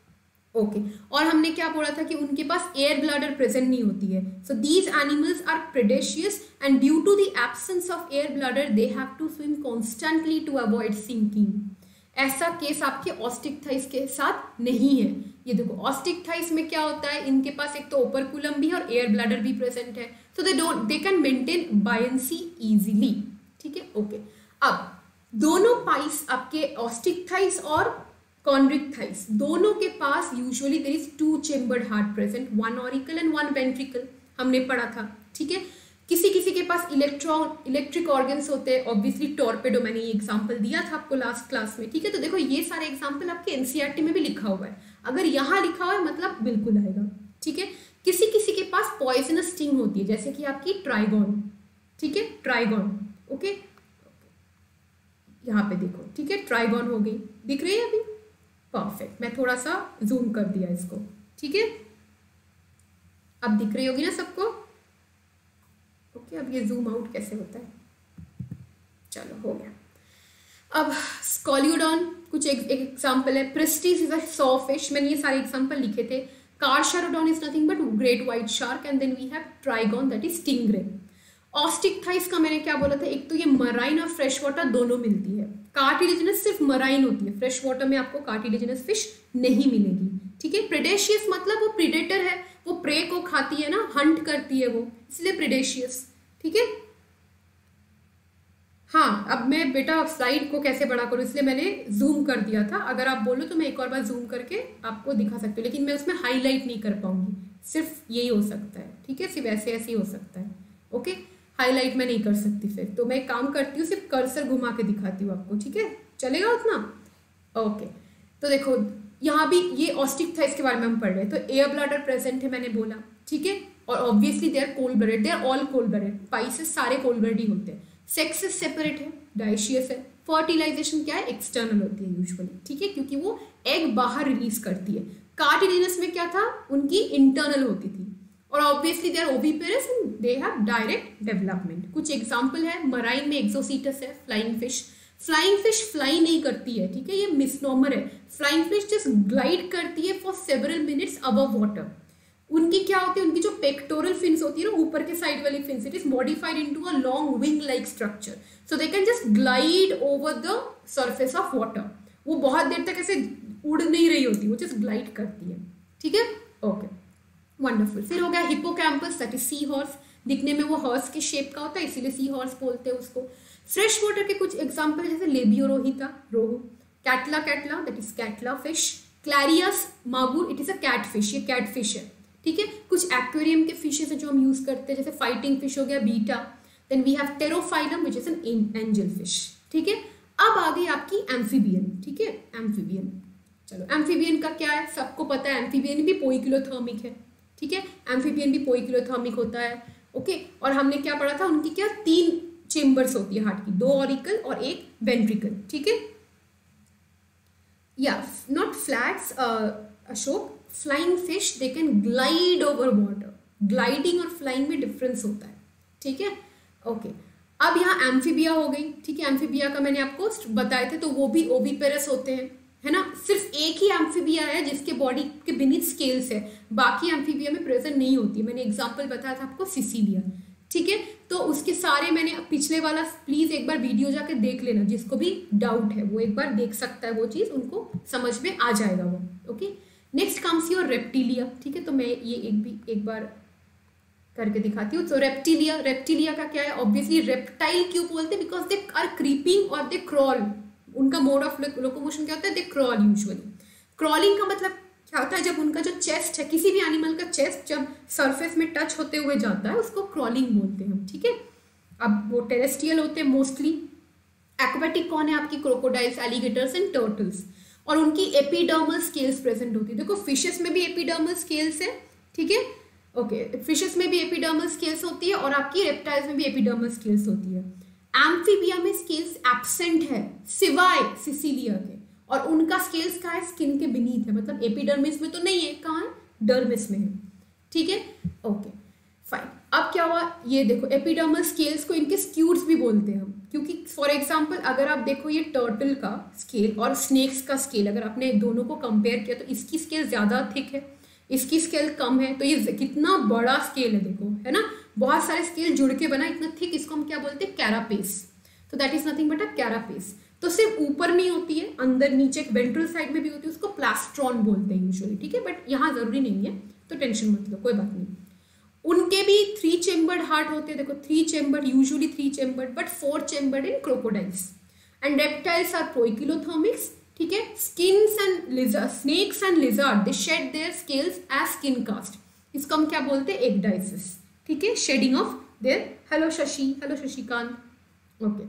[SPEAKER 1] ओके okay. और हमने क्या बोला था कि उनके पास एयर ब्लैडर प्रेजेंट नहीं होती है। So these animals are predaceous and due to the absence of air bladder they have to swim constantly to avoid sinking. ऐसा केस आपके ऑस्टिक्टाइस के साथ नहीं है। ये देखो ऑस्टिक्टाइस में क्या होता है, इनके पास एक तो ओपरकुलम भी और एयर ब्लैडर भी प्रेजेंट है, so they don't they can maintain buoyancy easily, ठीक है, ओके। अब दोनों पाइस आपके ऑस्टिक्टाइस और कॉन्ड्रिक्टाइस दोनों के पास usually there is two chambered heart present, one auricle and one ventricle, हमने पढ़ा था, ठीक है। किसी किसी के पास इलेक्ट्रॉन इलेक्ट्रिक ऑर्गन्स होते हैं, ऑब्वियसली टॉर्पेडो, मैंने ये एग्जांपल दिया था आपको लास्ट क्लास में, ठीक है। तो देखो ये सारे एग्जांपल आपके एनसीईआरटी में भी लिखा हुआ है, अगर यहाँ लिखा हुआ है मतलब बिल्कुल आएगा, ठीक है। किसी किसी के पास पॉइजनस स्टिंग होती है, जैसे कि आपकी ट्राइगॉन, ठीक है, ट्राइगॉन, ओके, यहाँ पे देखो, ठीक है, ट्राइगॉन हो गई, दिख रही है अभी, परफेक्ट। मैं थोड़ा सा जूम कर दिया इसको, ठीक है, अब दिख रही होगी ना सबको, ओके। अब ये जूम आउट कैसे होता है, चलो हो गया। अब स्कॉल्यूडॉन कुछ एक एग्जांपल है, Pristis is a saw fish, मैंने ये सारे एग्जांपल लिखे थे। Carcharodon is nothing but great white shark, and then we have Trygon that is stingray. Osteichthyes का मैंने क्या बोला था, एक तो ये मराइन और फ्रेश वाटर दोनों मिलती है। कार्टिलेजिनस सिर्फ मराइन होती है, फ्रेश वाटर में आपको कार्टिलेजिनस फिश नहीं मिलेगी, ठीक है। प्रेडेशियस मतलब वो प्रीडेटर है, वो प्रे को खाती है ना, हंट करती है वो, इसलिए प्रेडेशियस, ठीक है। हाँ, अब मैं बेटा स्लाइड को कैसे बड़ा करूँ, इसलिए मैंने जूम कर दिया था। अगर आप बोलो तो मैं एक और बार जूम करके आपको दिखा सकती हूँ, लेकिन मैं उसमें हाईलाइट नहीं कर पाऊंगी, सिर्फ यही हो सकता है, ठीक है, सिर्फ ऐसे ऐसे ही हो सकता है, ओके। हाईलाइट मैं नहीं कर सकती, फिर तो मैं काम करती हूँ, सिर्फ कर्सर घुमा के दिखाती हूँ आपको, ठीक है, चलेगा उतना, ओके। तो देखो यहाँ भी ये ऑस्टिक थाइस के बारे में हम पढ़ रहे हैं, तो एयर ब्लैडर प्रेजेंट है मैंने बोला, ठीक है, और obviously they are cold blooded, they are all cold blooded, Pisces सारे कोल्ड ब्लडेड ही होते हैं। सेक्सेस सेपरेट है, डाइशियस है। फर्टिलाइजेशन क्या है, एक्सटर्नल होती है यूजुअली, ठीक है, क्योंकि वो एग बाहर रिलीज करती है। कार्टिलेजिनस में क्या था, उनकी इंटरनल होती थी, और obviously they are oviparous and they have direct development. कुछ एग्जांपल है, मराइन में एक्सोसीटस है, flying fish. Flying fish fly नहीं करती है, ठीक है, ये मिसनोमर है। फ्लाइंग फिश जस्ट ग्लाइड करती है for several minutes above water. उनकी क्या होती है, उनकी जो पेक्टोरल फिन्स होती है ना, ऊपर के साइड वाली fins, it is modified into a long wing like structure, so they can just glide over the surface of water. वो बहुत देर तक ऐसे उड़ नहीं रही होती, वो जस्ट ग्लाइड करती है, ठीक है, ओके, वंडरफुल। फिर हो गया Hippocampus, that is sea horse. दिखने में वो हॉर्स के शेप का होता है, इसीलिए सी हॉर्स बोलते हैं उसको। फ्रेश वाटर के कुछ एग्जाम्पल जैसे Labeo rohita, rohu. Catla Catla, that is Catla fish. Clarias magur, it is a cat fish, ये कैट फिश है, ठीक है। कुछ एक्वेरियम के फिशेस है जो हम यूज करते हैं, जैसे फाइटिंग फिश हो गया, Betta. Then we have Pterophyllum which is an angel fish, ठीक है। अब आ गई आपकी एम्फीबियन, ठीक है, एम्फीबियन। चलो एम्फीबियन का क्या है, सबको पता है, एम्फीबियन भी पोइकिलोथर्मिक है, ठीक है, एम्फीबियन भी पोइकिलोथर्मिक होता है, ओके। और हमने क्या पढ़ा था, उनकी क्या तीन चेम्बर्स होती है हार्ट की, दो ऑरिकल और एक वेंट्रिकल, ठीक है। या not flats, Ashok, flying fish they can glide over water. Gliding और फ्लाइंग में डिफरेंस होता है, ठीक है, ओके। अब यहाँ एम्फीबिया हो गई, ठीक है, एम्फीबिया का मैंने आपको बताए थे, तो वो भी ओविपेरस होते हैं, है ना। सिर्फ एक ही एम्फीबिया है जिसके बॉडी के बिनीथ स्केल्स है, बाकी एम्फीबिया में प्रेजेंट नहीं होती। मैंने एग्जांपल बताया था आपको, सिसिलिया, ठीक है। तो उसके सारे मैंने पिछले वाला प्लीज एक बार वीडियो जाके देख लेना, जिसको भी डाउट है वो एक बार देख सकता है, वो चीज उनको समझ में आ जाएगा वो, okay. Next comes your Reptilia, ठीक है, तो मैं ये एक भी एक बार करके दिखाती हूँ। तो रेप्टिलिया, रेप्टिलिया का क्या है, ऑब्वियसली रेप्टाइल क्यों बोलते हैं, बिकॉज दे आर क्रीपिंग और दे क्रॉल। उनका मोड ऑफ लोकोमोशन क्या होता है, दे क्रॉल यूजुअली। क्रॉलिंग का मतलब क्या होता है, जब उनका जो चेस्ट है, किसी भी एनिमल का चेस्ट जब सरफेस में टच होते हुए जाता है, उसको क्रॉलिंग बोलते हैं, ठीक है। अब वो टेरेस्ट्रियल होते हैं मोस्टली। एक्वेटिक कौन है आपकी, क्रोकोडाइल्स, एलिगेटर्स एंड टर्टल्स, और उनकी एपिडर्मल स्केल्स प्रेजेंट होती है। देखो फिशेस में भी एपिडर्मल स्केल्स है, ठीक है, ओके, फिशेस में भी एपिडर्मल स्केल्स होती है, और आपकी रेप्टाइल्स में भी एपिडर्मल स्केल्स होती है। एम्फीबिया में स्केल्स एब्सेंट है सिवाय सिसिलिया के, और उनका स्केल्स कहाँ है, स्किन के बीनीथ है, मतलब एपिडर्मिस में तो नहीं है, कहाँ है, डर्मिस में है, ठीक है, ओके फाइन। अब क्या हुआ, ये देखो एपिडर्मल स्केल्स को इनके स्क्यूड्स भी बोलते हैं हम, क्योंकि फॉर एग्जांपल अगर आप देखो ये टर्टल का स्केल और स्नेक्स का स्केल, अगर आपने दोनों को कंपेयर किया तो इसकी स्केल ज़्यादा थिक है, इसकी स्केल कम है, तो ये कितना बड़ा स्केल है देखो, है ना, बहुत सारे स्केल जुड़ के बना इतना थिक, इसको हम क्या बोलते हैं, कैरापेस। तो that is nothing but a carapace. तो सिर्फ ऊपर नहीं होती है, अंदर नीचे वेंट्रल साइड में भी होती है, उसको प्लास्ट्रॉन बोलते हैं यूजुअली, ठीक है, बट यहाँ जरूरी नहीं है, तो टेंशन मत लो, कोई बात नहीं। उनके भी थ्री चेम्बर्ड हार्ट होते हैं, देखो three chambered, usually three chambered, but four chambered in crocodiles. And reptiles are poikilothermics, ठीक है। Skinks and lizard, snakes and lizard, they shed their scales as skin cast, इसको हम क्या बोलते हैं, एक्डाइसिस, ठीक है, shedding of their. Hello Shashi, hello Shashikant, okay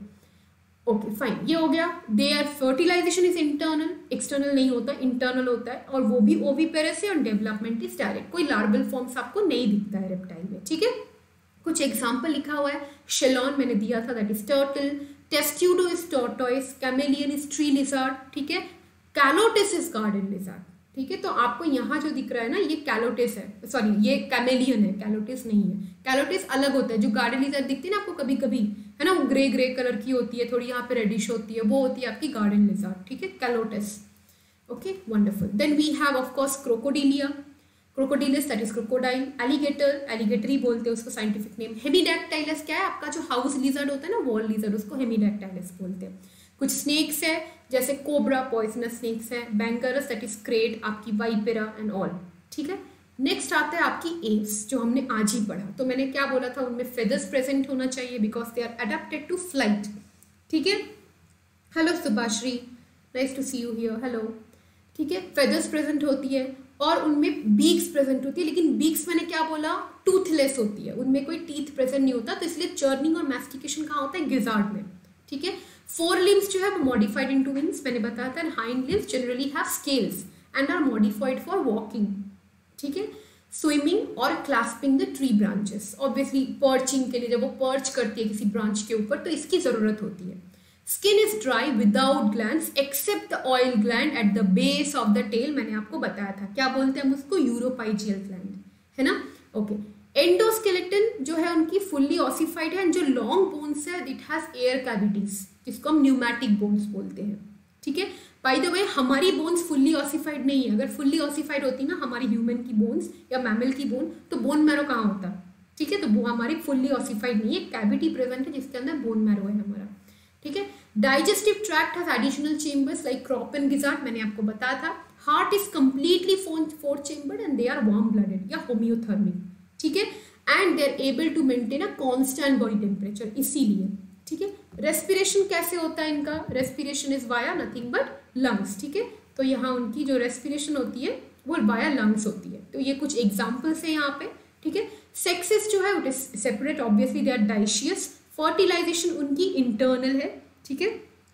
[SPEAKER 1] okay fine, ये हो गया। Their fertilization is internal, external नहीं होता, इंटरनल होता है, और वो भी ओविपेरस है, और डेवलपमेंट इज डायरेक्ट, कोई लार्वल फॉर्म्स आपको नहीं दिखता है रेप्टाइल में, ठीक है। कुछ एग्जाम्पल लिखा हुआ है, शेलॉन मैंने दिया था, that is turtle. Testudo is tortoise, Chamaeleon is tree lizard, ठीक है। कैलोटिस इज गार्डन लिजार्ड, ठीक है। तो आपको यहाँ जो दिख रहा है ना, ये कैलोटिस है, सॉरी ये कैमेलियन है, कैलोटिस नहीं है। कैलोटिस अलग होता है, जो गार्डन लिजार्ड दिखती है ना आपको कभी कभी, है ना, वो ग्रे ग्रे कलर की होती है, थोड़ी यहाँ पे रेडिश होती है, वो होती है आपकी गार्डन लिजार्ड, ठीक है, Calotes, okay wonderful. Then we have of course Crocodilia. Crocodylus that is crocodile, alligator alligator ही बोलते हैं उसको साइंटिफिक नेम। हेमीडैक्टाइलस क्या है, आपका जो हाउस लिजर्ड होता है ना, वॉल लिजर्ड, उसको हेमीडैक्टाइलस बोलते हैं। कुछ स्नेक्स है जैसे कोबरा, पॉइजनस स्नेक्स है, बैंगरस दैट इज क्रेट, आपकी वाइपेरा एंड ऑल, ठीक है। नेक्स्ट आता है आपकी एप्स, जो हमने आज ही पढ़ा। तो मैंने क्या बोला था, उनमें फेदर्स प्रेजेंट होना चाहिए because they are adapted to flight, ठीक है। Hello Subhashree, nice to see you here, hello, ठीक है। फेदर्स प्रेजेंट होती है और उनमें बीक्स प्रेजेंट होती है, लेकिन बीक्स मैंने क्या बोला, टूथलेस होती है, उनमें कोई टीथ प्रेजेंट नहीं होता, तो इसलिए चर्निंग और मैस्टिकेशन कहाँ होता है, गिजार्ड में, ठीक है। फोर लिम्स जो है वो मॉडिफाइड इनटू विंग्स, मैंने बताया था। Hind limbs generally have scales and are modified for walking, ठीक है, स्विमिंग और clasping the tree branches. Obviously perching के लिए, जब वो पर्च करती है किसी ब्रांच के ऊपर, तो इसकी जरूरत होती है। Skin is dry without glands except the oil gland at the base of the tail, मैंने आपको बताया था, क्या बोलते हैं हम उसको, यूरोपाइजियल ग्लैंड, है ना, ओके। एंडोस्केलेटन जो है उनकी फुल्ली ऑसिफाइड है, जो लॉन्ग बोन्स है इट हैज एयर कैविटीज, जिसको हम न्यूमैटिक बोन्स बोलते हैं, ठीक है। बाय द वे हमारी बोन्स फुल्ली ऑसिफाइड नहीं है, अगर फुल्ली ऑसिफाइड होती ना हमारी ह्यूमन की बोन्स या मैमल की बोन, तो बोन मैरो कहाँ होता, ठीक है। तो वो हमारी फुल्ली ऑसिफाइड नहीं है, कैविटी प्रेजेंट है जिसके अंदर बोन मैरो है हमारा, ठीक है। Digestive tract has additional chambers like crop and gizzard, मैंने आपको बताया था। Heart is completely four chambered and they are warm blooded या होम्योथर्मिक, ठीक है, and they are able to maintain a constant body temperature, इसीलिए, ठीक है। रेस्पिरेशन कैसे होता है इनका, respiration is via nothing but lungs, ठीक है। तो यहाँ उनकी जो रेस्पिरेशन होती है वो वाया लंग्स होती है। तो ये कुछ एग्जाम्पल्स है यहाँ पे, ठीक है। सेक्सेस जो है it is separate, obviously they are dioecious. Fertilization उनकी इंटरनल है, ठीक है।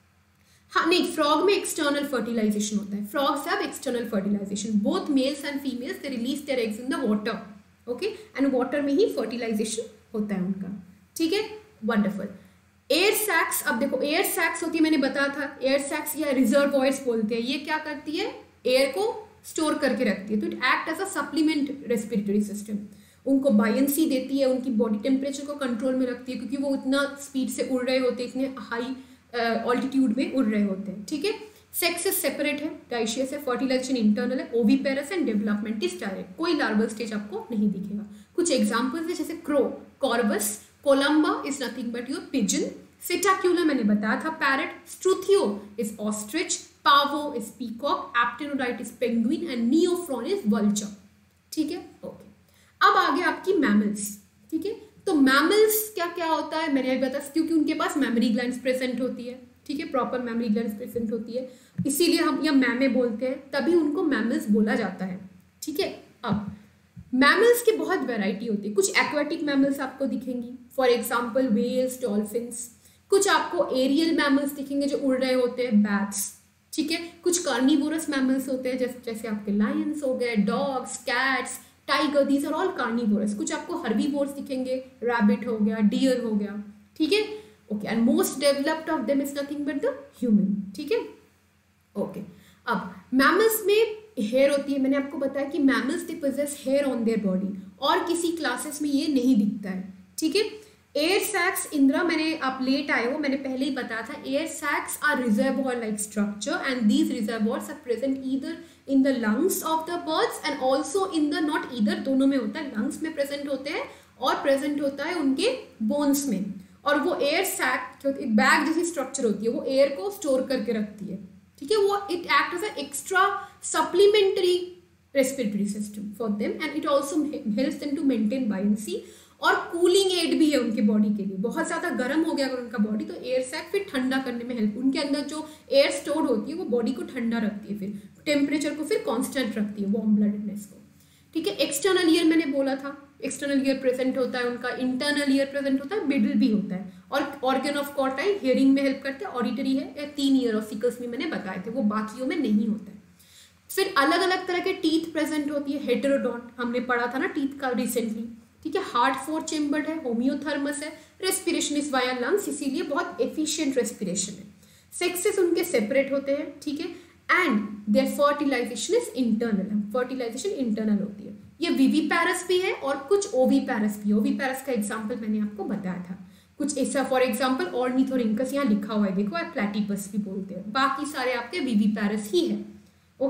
[SPEAKER 1] हाँ नहीं, फ्रॉग में एक्सटर्नल फर्टिलाइजेशन होता है, frogs have external fertilization, both males and females they release their eggs in the water, okay, and water में ही फर्टिलाइजेशन होता है उनका, ठीक है, वंडरफुल। एयर सैक्स, अब देखो एयर सैक्स होती है, मैंने बताया था, एयर सैक्स या रिजर्वॉयर्स बोलते हैं, ये क्या करती है, एयर को स्टोर करके रखती है, तो it act as a supplement respiratory system, उनको बायंसी देती है, उनकी बॉडी टेम्परेचर को कंट्रोल में रखती है, क्योंकि वो इतना स्पीड से उड़ रहे होते हैं, इतने हाई ऑल्टीट्यूड में उड़ रहे होते हैं, ठीक है। सेक्सेस सेपरेट है, डाइशियस है, फर्टिलाइजेशन इंटरनल है, oviparous and development is direct, कोई लार्वल स्टेज आपको नहीं दिखेगा। कुछ एग्जाम्पल्स है जैसे crow, Corvus, Columba is nothing but your pigeon, Psittacula मैंने बताया था parrot, Struthio is ostrich, Pavo is peacock, Aptenodytes is penguin and Neophron is vulture, ठीक है, ओके। अब आगे आपकी मैमल्स, ठीक है। तो मैमल्स क्या क्या होता है, मैंने बताया, क्योंकि उनके पास मेमोरी ग्लैंड्स प्रेजेंट होती है, ठीक है, प्रॉपर मेमोरी ग्लैंड्स प्रेजेंट होती है, इसीलिए हम या मैमे बोलते हैं, तभी उनको मैमल्स बोला जाता है, ठीक है। अब मैमल्स की बहुत वैरायटी होती है, कुछ एक्वाटिक मैमल्स आपको दिखेंगी, फॉर एग्जाम्पल वेल्स, डॉल्फिन्स, कुछ आपको एरियल मैमल्स दिखेंगे जो उड़ रहे होते हैं, बैट्स, ठीक है। कुछ कार्निवोरस मैमल्स होते हैं जैसे जैसे आपके लायंस हो गए, dogs, cats, tiger, these are all carnivorous. कुछ आपको हर्बीवोर्स दिखेंगे, रैबिट हो गया, डियर हो गया, ठीक है, okay. And most developed of them is nothing but the human, ठीक है, ओके। अब मैमल्स में हेयर होती है, मैंने आपको बताया कि mammals they possess hair on their body, और किसी क्लासेस में ये नहीं दिखता है, ठीक है। एयर सैक्स, इंद्रा मैंने आप लेट आए हो, मैंने पहले ही बताया था, air sacs are reservoir like structure and these reservoirs are present either in the lungs of the birds and also in the, not either, दोनों में होता है, लंग्स में प्रेजेंट होते हैं और प्रेजेंट होता है उनके बोन्स में। और वो एयर सैक एक बैग जैसी स्ट्रक्चर होती है, वो एयर को स्टोर करके रखती है, ठीक है। वो it act as a extra supplementary respiratory system for them and it also helps them to maintain buoyancy, और कूलिंग एड भी है उनके बॉडी के लिए। बहुत ज़्यादा गर्म हो गया अगर उनका बॉडी, तो एयर सैक फिर ठंडा करने में हेल्प, उनके अंदर जो एयर स्टोर्ड होती है वो बॉडी को ठंडा रखती है, फिर टेम्परेचर को फिर कांस्टेंट रखती है, वार्म ब्लडेडनेस को, ठीक है। एक्सटर्नल ईयर मैंने बोला था, एक्सटर्नल ईयर प्रेजेंट होता है उनका, इंटरनल ईयर प्रेजेंट होता है, मिडिल भी होता है, और ऑर्गन ऑफ कॉर्टाई हियरिंग में हेल्प करते हैं, ऑडिटरी है, तीन ईयर ऑसिकल्स में मैंने बताए थे, वो बाकियों में नहीं होता है। फिर अलग अलग तरह के टीथ प्रेजेंट होती है, हेटेरोडॉन्ट हमने पढ़ा था ना टीथ का रिसेंटली, ठीक है। हार्ट फोर चेम्बर्ड है, होम्योथर्मस है, रेस्पिरेशन इज वाया लंग्स, इसीलिए बहुत एफिशिएंट रेस्पिरेशन है। सेक्सेस उनके सेपरेट होते हैं, ठीक है, and their fertilization is internal, fertilization internal होती है। ये विविपैरस भी है और कुछ ओविपैरस भी है, ओविपैरस का एग्जाम्पल मैंने आपको बताया था, कुछ ऐसा, फॉर एग्जाम्पल ऑर्निथोरिंकस यहाँ लिखा हुआ है, देखो आप प्लैटिपस भी बोलते हैं, बाकी सारे आपके विविपैरस ही है, ओके।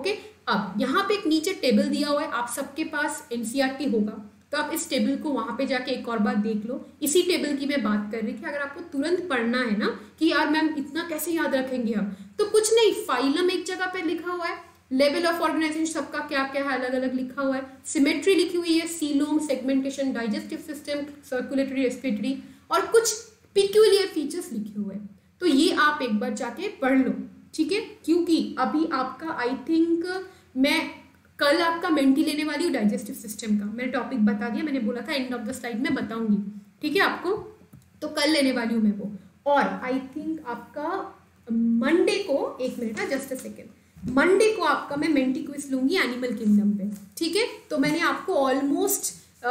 [SPEAKER 1] अब यहाँ पे एक नीचे टेबल दिया हुआ है, आप सबके पास एनसीईआरटी होगा तो आप इस टेबल को वहां पे जाके एक और बार देख लो। इसी टेबल की मैं बात कर रही थी, अगर आपको तुरंत पढ़ना है ना कि यार मैम इतना कैसे याद रखेंगे हम, तो कुछ नहीं, फाइलम एक जगह पे लिखा हुआ है, लेवल ऑफ ऑर्गेनाइजेशन सबका क्या क्या है अलग अलग लिखा हुआ है, सिमेट्री लिखी हुई है, coelom, segmentation, digestive system, circulatory, respiratory और कुछ पिक्यूलियर फीचर्स लिखे हुए हैं। तो ये आप एक बार जाके पढ़ लो, ठीक है, क्योंकि अभी आपका आई थिंक मैं कल आपका मेंटी लेने वाली हूँ डाइजेस्टिव सिस्टम का, मैंने टॉपिक बता दिया, मैंने बोला था एंड ऑफ द स्लाइड में बताऊंगी, ठीक है आपको, तो कल लेने वाली हूँ मैं वो। और आई थिंक आपका मंडे को, एक मिनट है जस्ट अ सेकेंड, मंडे को आपका मैं मेंटी क्विज लूंगी एनिमल किंगडम पे, ठीक है। तो मैंने आपको ऑलमोस्ट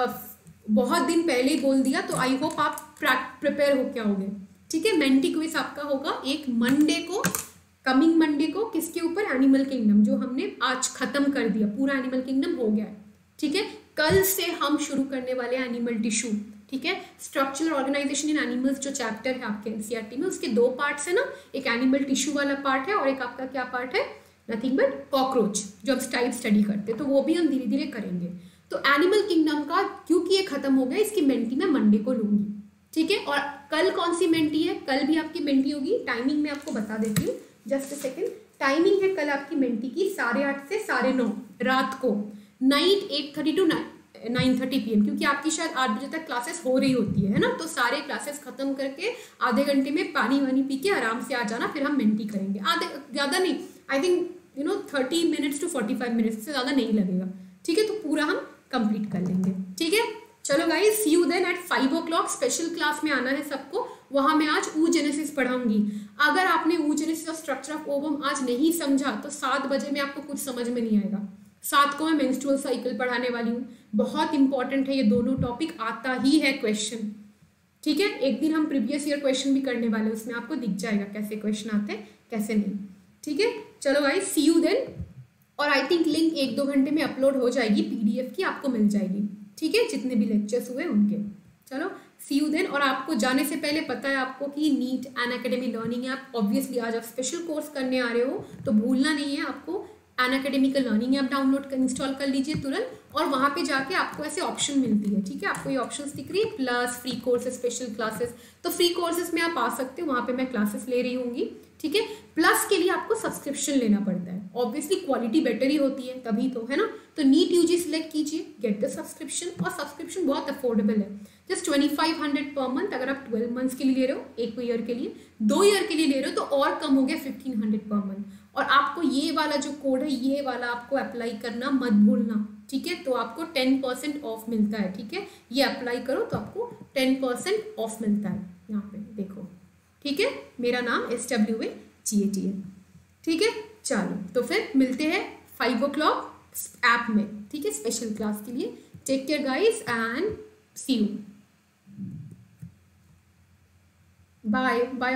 [SPEAKER 1] बहुत दिन पहले ही बोल दिया, तो आई होप आप प्रिपेयर होके आओगे, ठीक है। मेंटी क्विज आपका होगा एक मंडे को, कमिंग मंडे को, किसके ऊपर, एनिमल किंगडम, जो हमने आज खत्म कर दिया, पूरा एनिमल किंगडम हो गया है, ठीक है। कल से हम शुरू करने वाले हैं एनिमल टिश्यू, ठीक है। स्ट्रक्चरल ऑर्गेनाइजेशन इन एनिमल्स जो चैप्टर है आपके एनसीईआरटी में, उसके दो पार्ट्स है ना, एक एनिमल टिश्यू वाला पार्ट है और एक आपका क्या पार्ट है, नथिंग बट कॉकरोच, जो हम टाइप स्टडी करते हैं, तो वो भी हम धीरे धीरे करेंगे। तो एनिमल किंगडम का क्योंकि ये खत्म हो गया, इसकी मेंटी मैं मंडे को लूंगी, ठीक है। और कल कौन सी मेंटी है, कल भी आपकी मेंटी होगी, टाइमिंग मैं आपको बता देती हूँ, जस्ट अ सेकेंड। टाइमिंग है कल आपकी मेंटी की साढ़े आठ से साढ़े नौ रात को, night eight thirty to nine thirty p m, क्योंकि आपकी शायद आठ बजे तक क्लासेस हो रही होती है ना, तो सारे क्लासेस खत्म करके आधे घंटे में पानी वानी पी के आराम से आ जाना, फिर हम मेंटी करेंगे, आधे ज़्यादा नहीं, I think you know thirty minutes to forty five minutes से ज़्यादा नहीं लगेगा, ठीक है। तो पूरा हम कंप्लीट कर लेंगे, ठीक है। चलो guys, see you then at five o'clock, special class में आना है सबको, वहां मैं आज oogenesis पढ़ाऊंगी। अगर आपने oogenesis और स्ट्रक्चर ऑफ ओवम आज नहीं समझा तो सात बजे में आपको कुछ समझ में नहीं आएगा। सात को मैं मेंस्ट्रुअल साइकिल पढ़ाने वाली हूँ, बहुत इंपॉर्टेंट है ये दोनों टॉपिक, आता ही है क्वेश्चन, ठीक है। एक दिन हम प्रीवियस ईयर क्वेश्चन भी करने वाले, उसमें आपको दिख जाएगा कैसे क्वेश्चन आते हैं कैसे नहीं, ठीक है। चलो गाइज, सी यू देन, और आई थिंक लिंक एक दो घंटे में अपलोड हो जाएगी, पीडीएफ की आपको मिल जाएगी, ठीक है, जितने भी लेक्चर्स हुए उनके। चलो सी यू देन। और आपको जाने से पहले पता है आपको कि NEET Unacademy learning app, obviously आज आप स्पेशल कोर्स करने आ रहे हो तो भूलना नहीं है आपको, अनअकैडमी का लर्निंग ऐप डाउनलोड कर इंस्टॉल कर लीजिए तुरंत, और वहाँ पे जाके आपको ऐसे ऑप्शन मिलती है, ठीक है। आपको ये ऑप्शंस दिख रही है, plus free courses, special classes, तो फ्री कोर्सेज में आप आ सकते हो, वहाँ पे मैं क्लासेस ले रही होंगी, ठीक है। प्लस के लिए आपको सब्सक्रिप्शन लेना पड़ता है, ऑब्वियसली क्वालिटी बेटर ही होती है तभी तो, है ना। तो नीट यूजी सिलेक्ट कीजिए, गेट द सब्सक्रिप्शन, और सब्सक्रिप्शन बहुत अफोर्डेबल है, just twenty five hundred per month. अगर आप ट्वेल्व मंथ्स के लिए ले रहे हो, एक ईयर के लिए, दो ईयर के लिए ले रहे हो तो और कम हो गया फिफ्टीन हंड्रेड पर मंथ। और आपको ये वाला जो कोड है, ये वाला आपको अप्लाई करना मत भूलना, ठीक है। तो आपको टेन परसेंट ऑफ मिलता है, ठीक है, ये अप्लाई करो तो आपको टेन परसेंट ऑफ मिलता है, यहाँ पे देखो, ठीक है। मेरा नाम S W A G A T है, ठीक है। चलो तो फिर मिलते हैं फाइव ओ क्लॉक ऐप में, ठीक है, स्पेशल क्लास के लिए। Take care guys and see you, bye bye.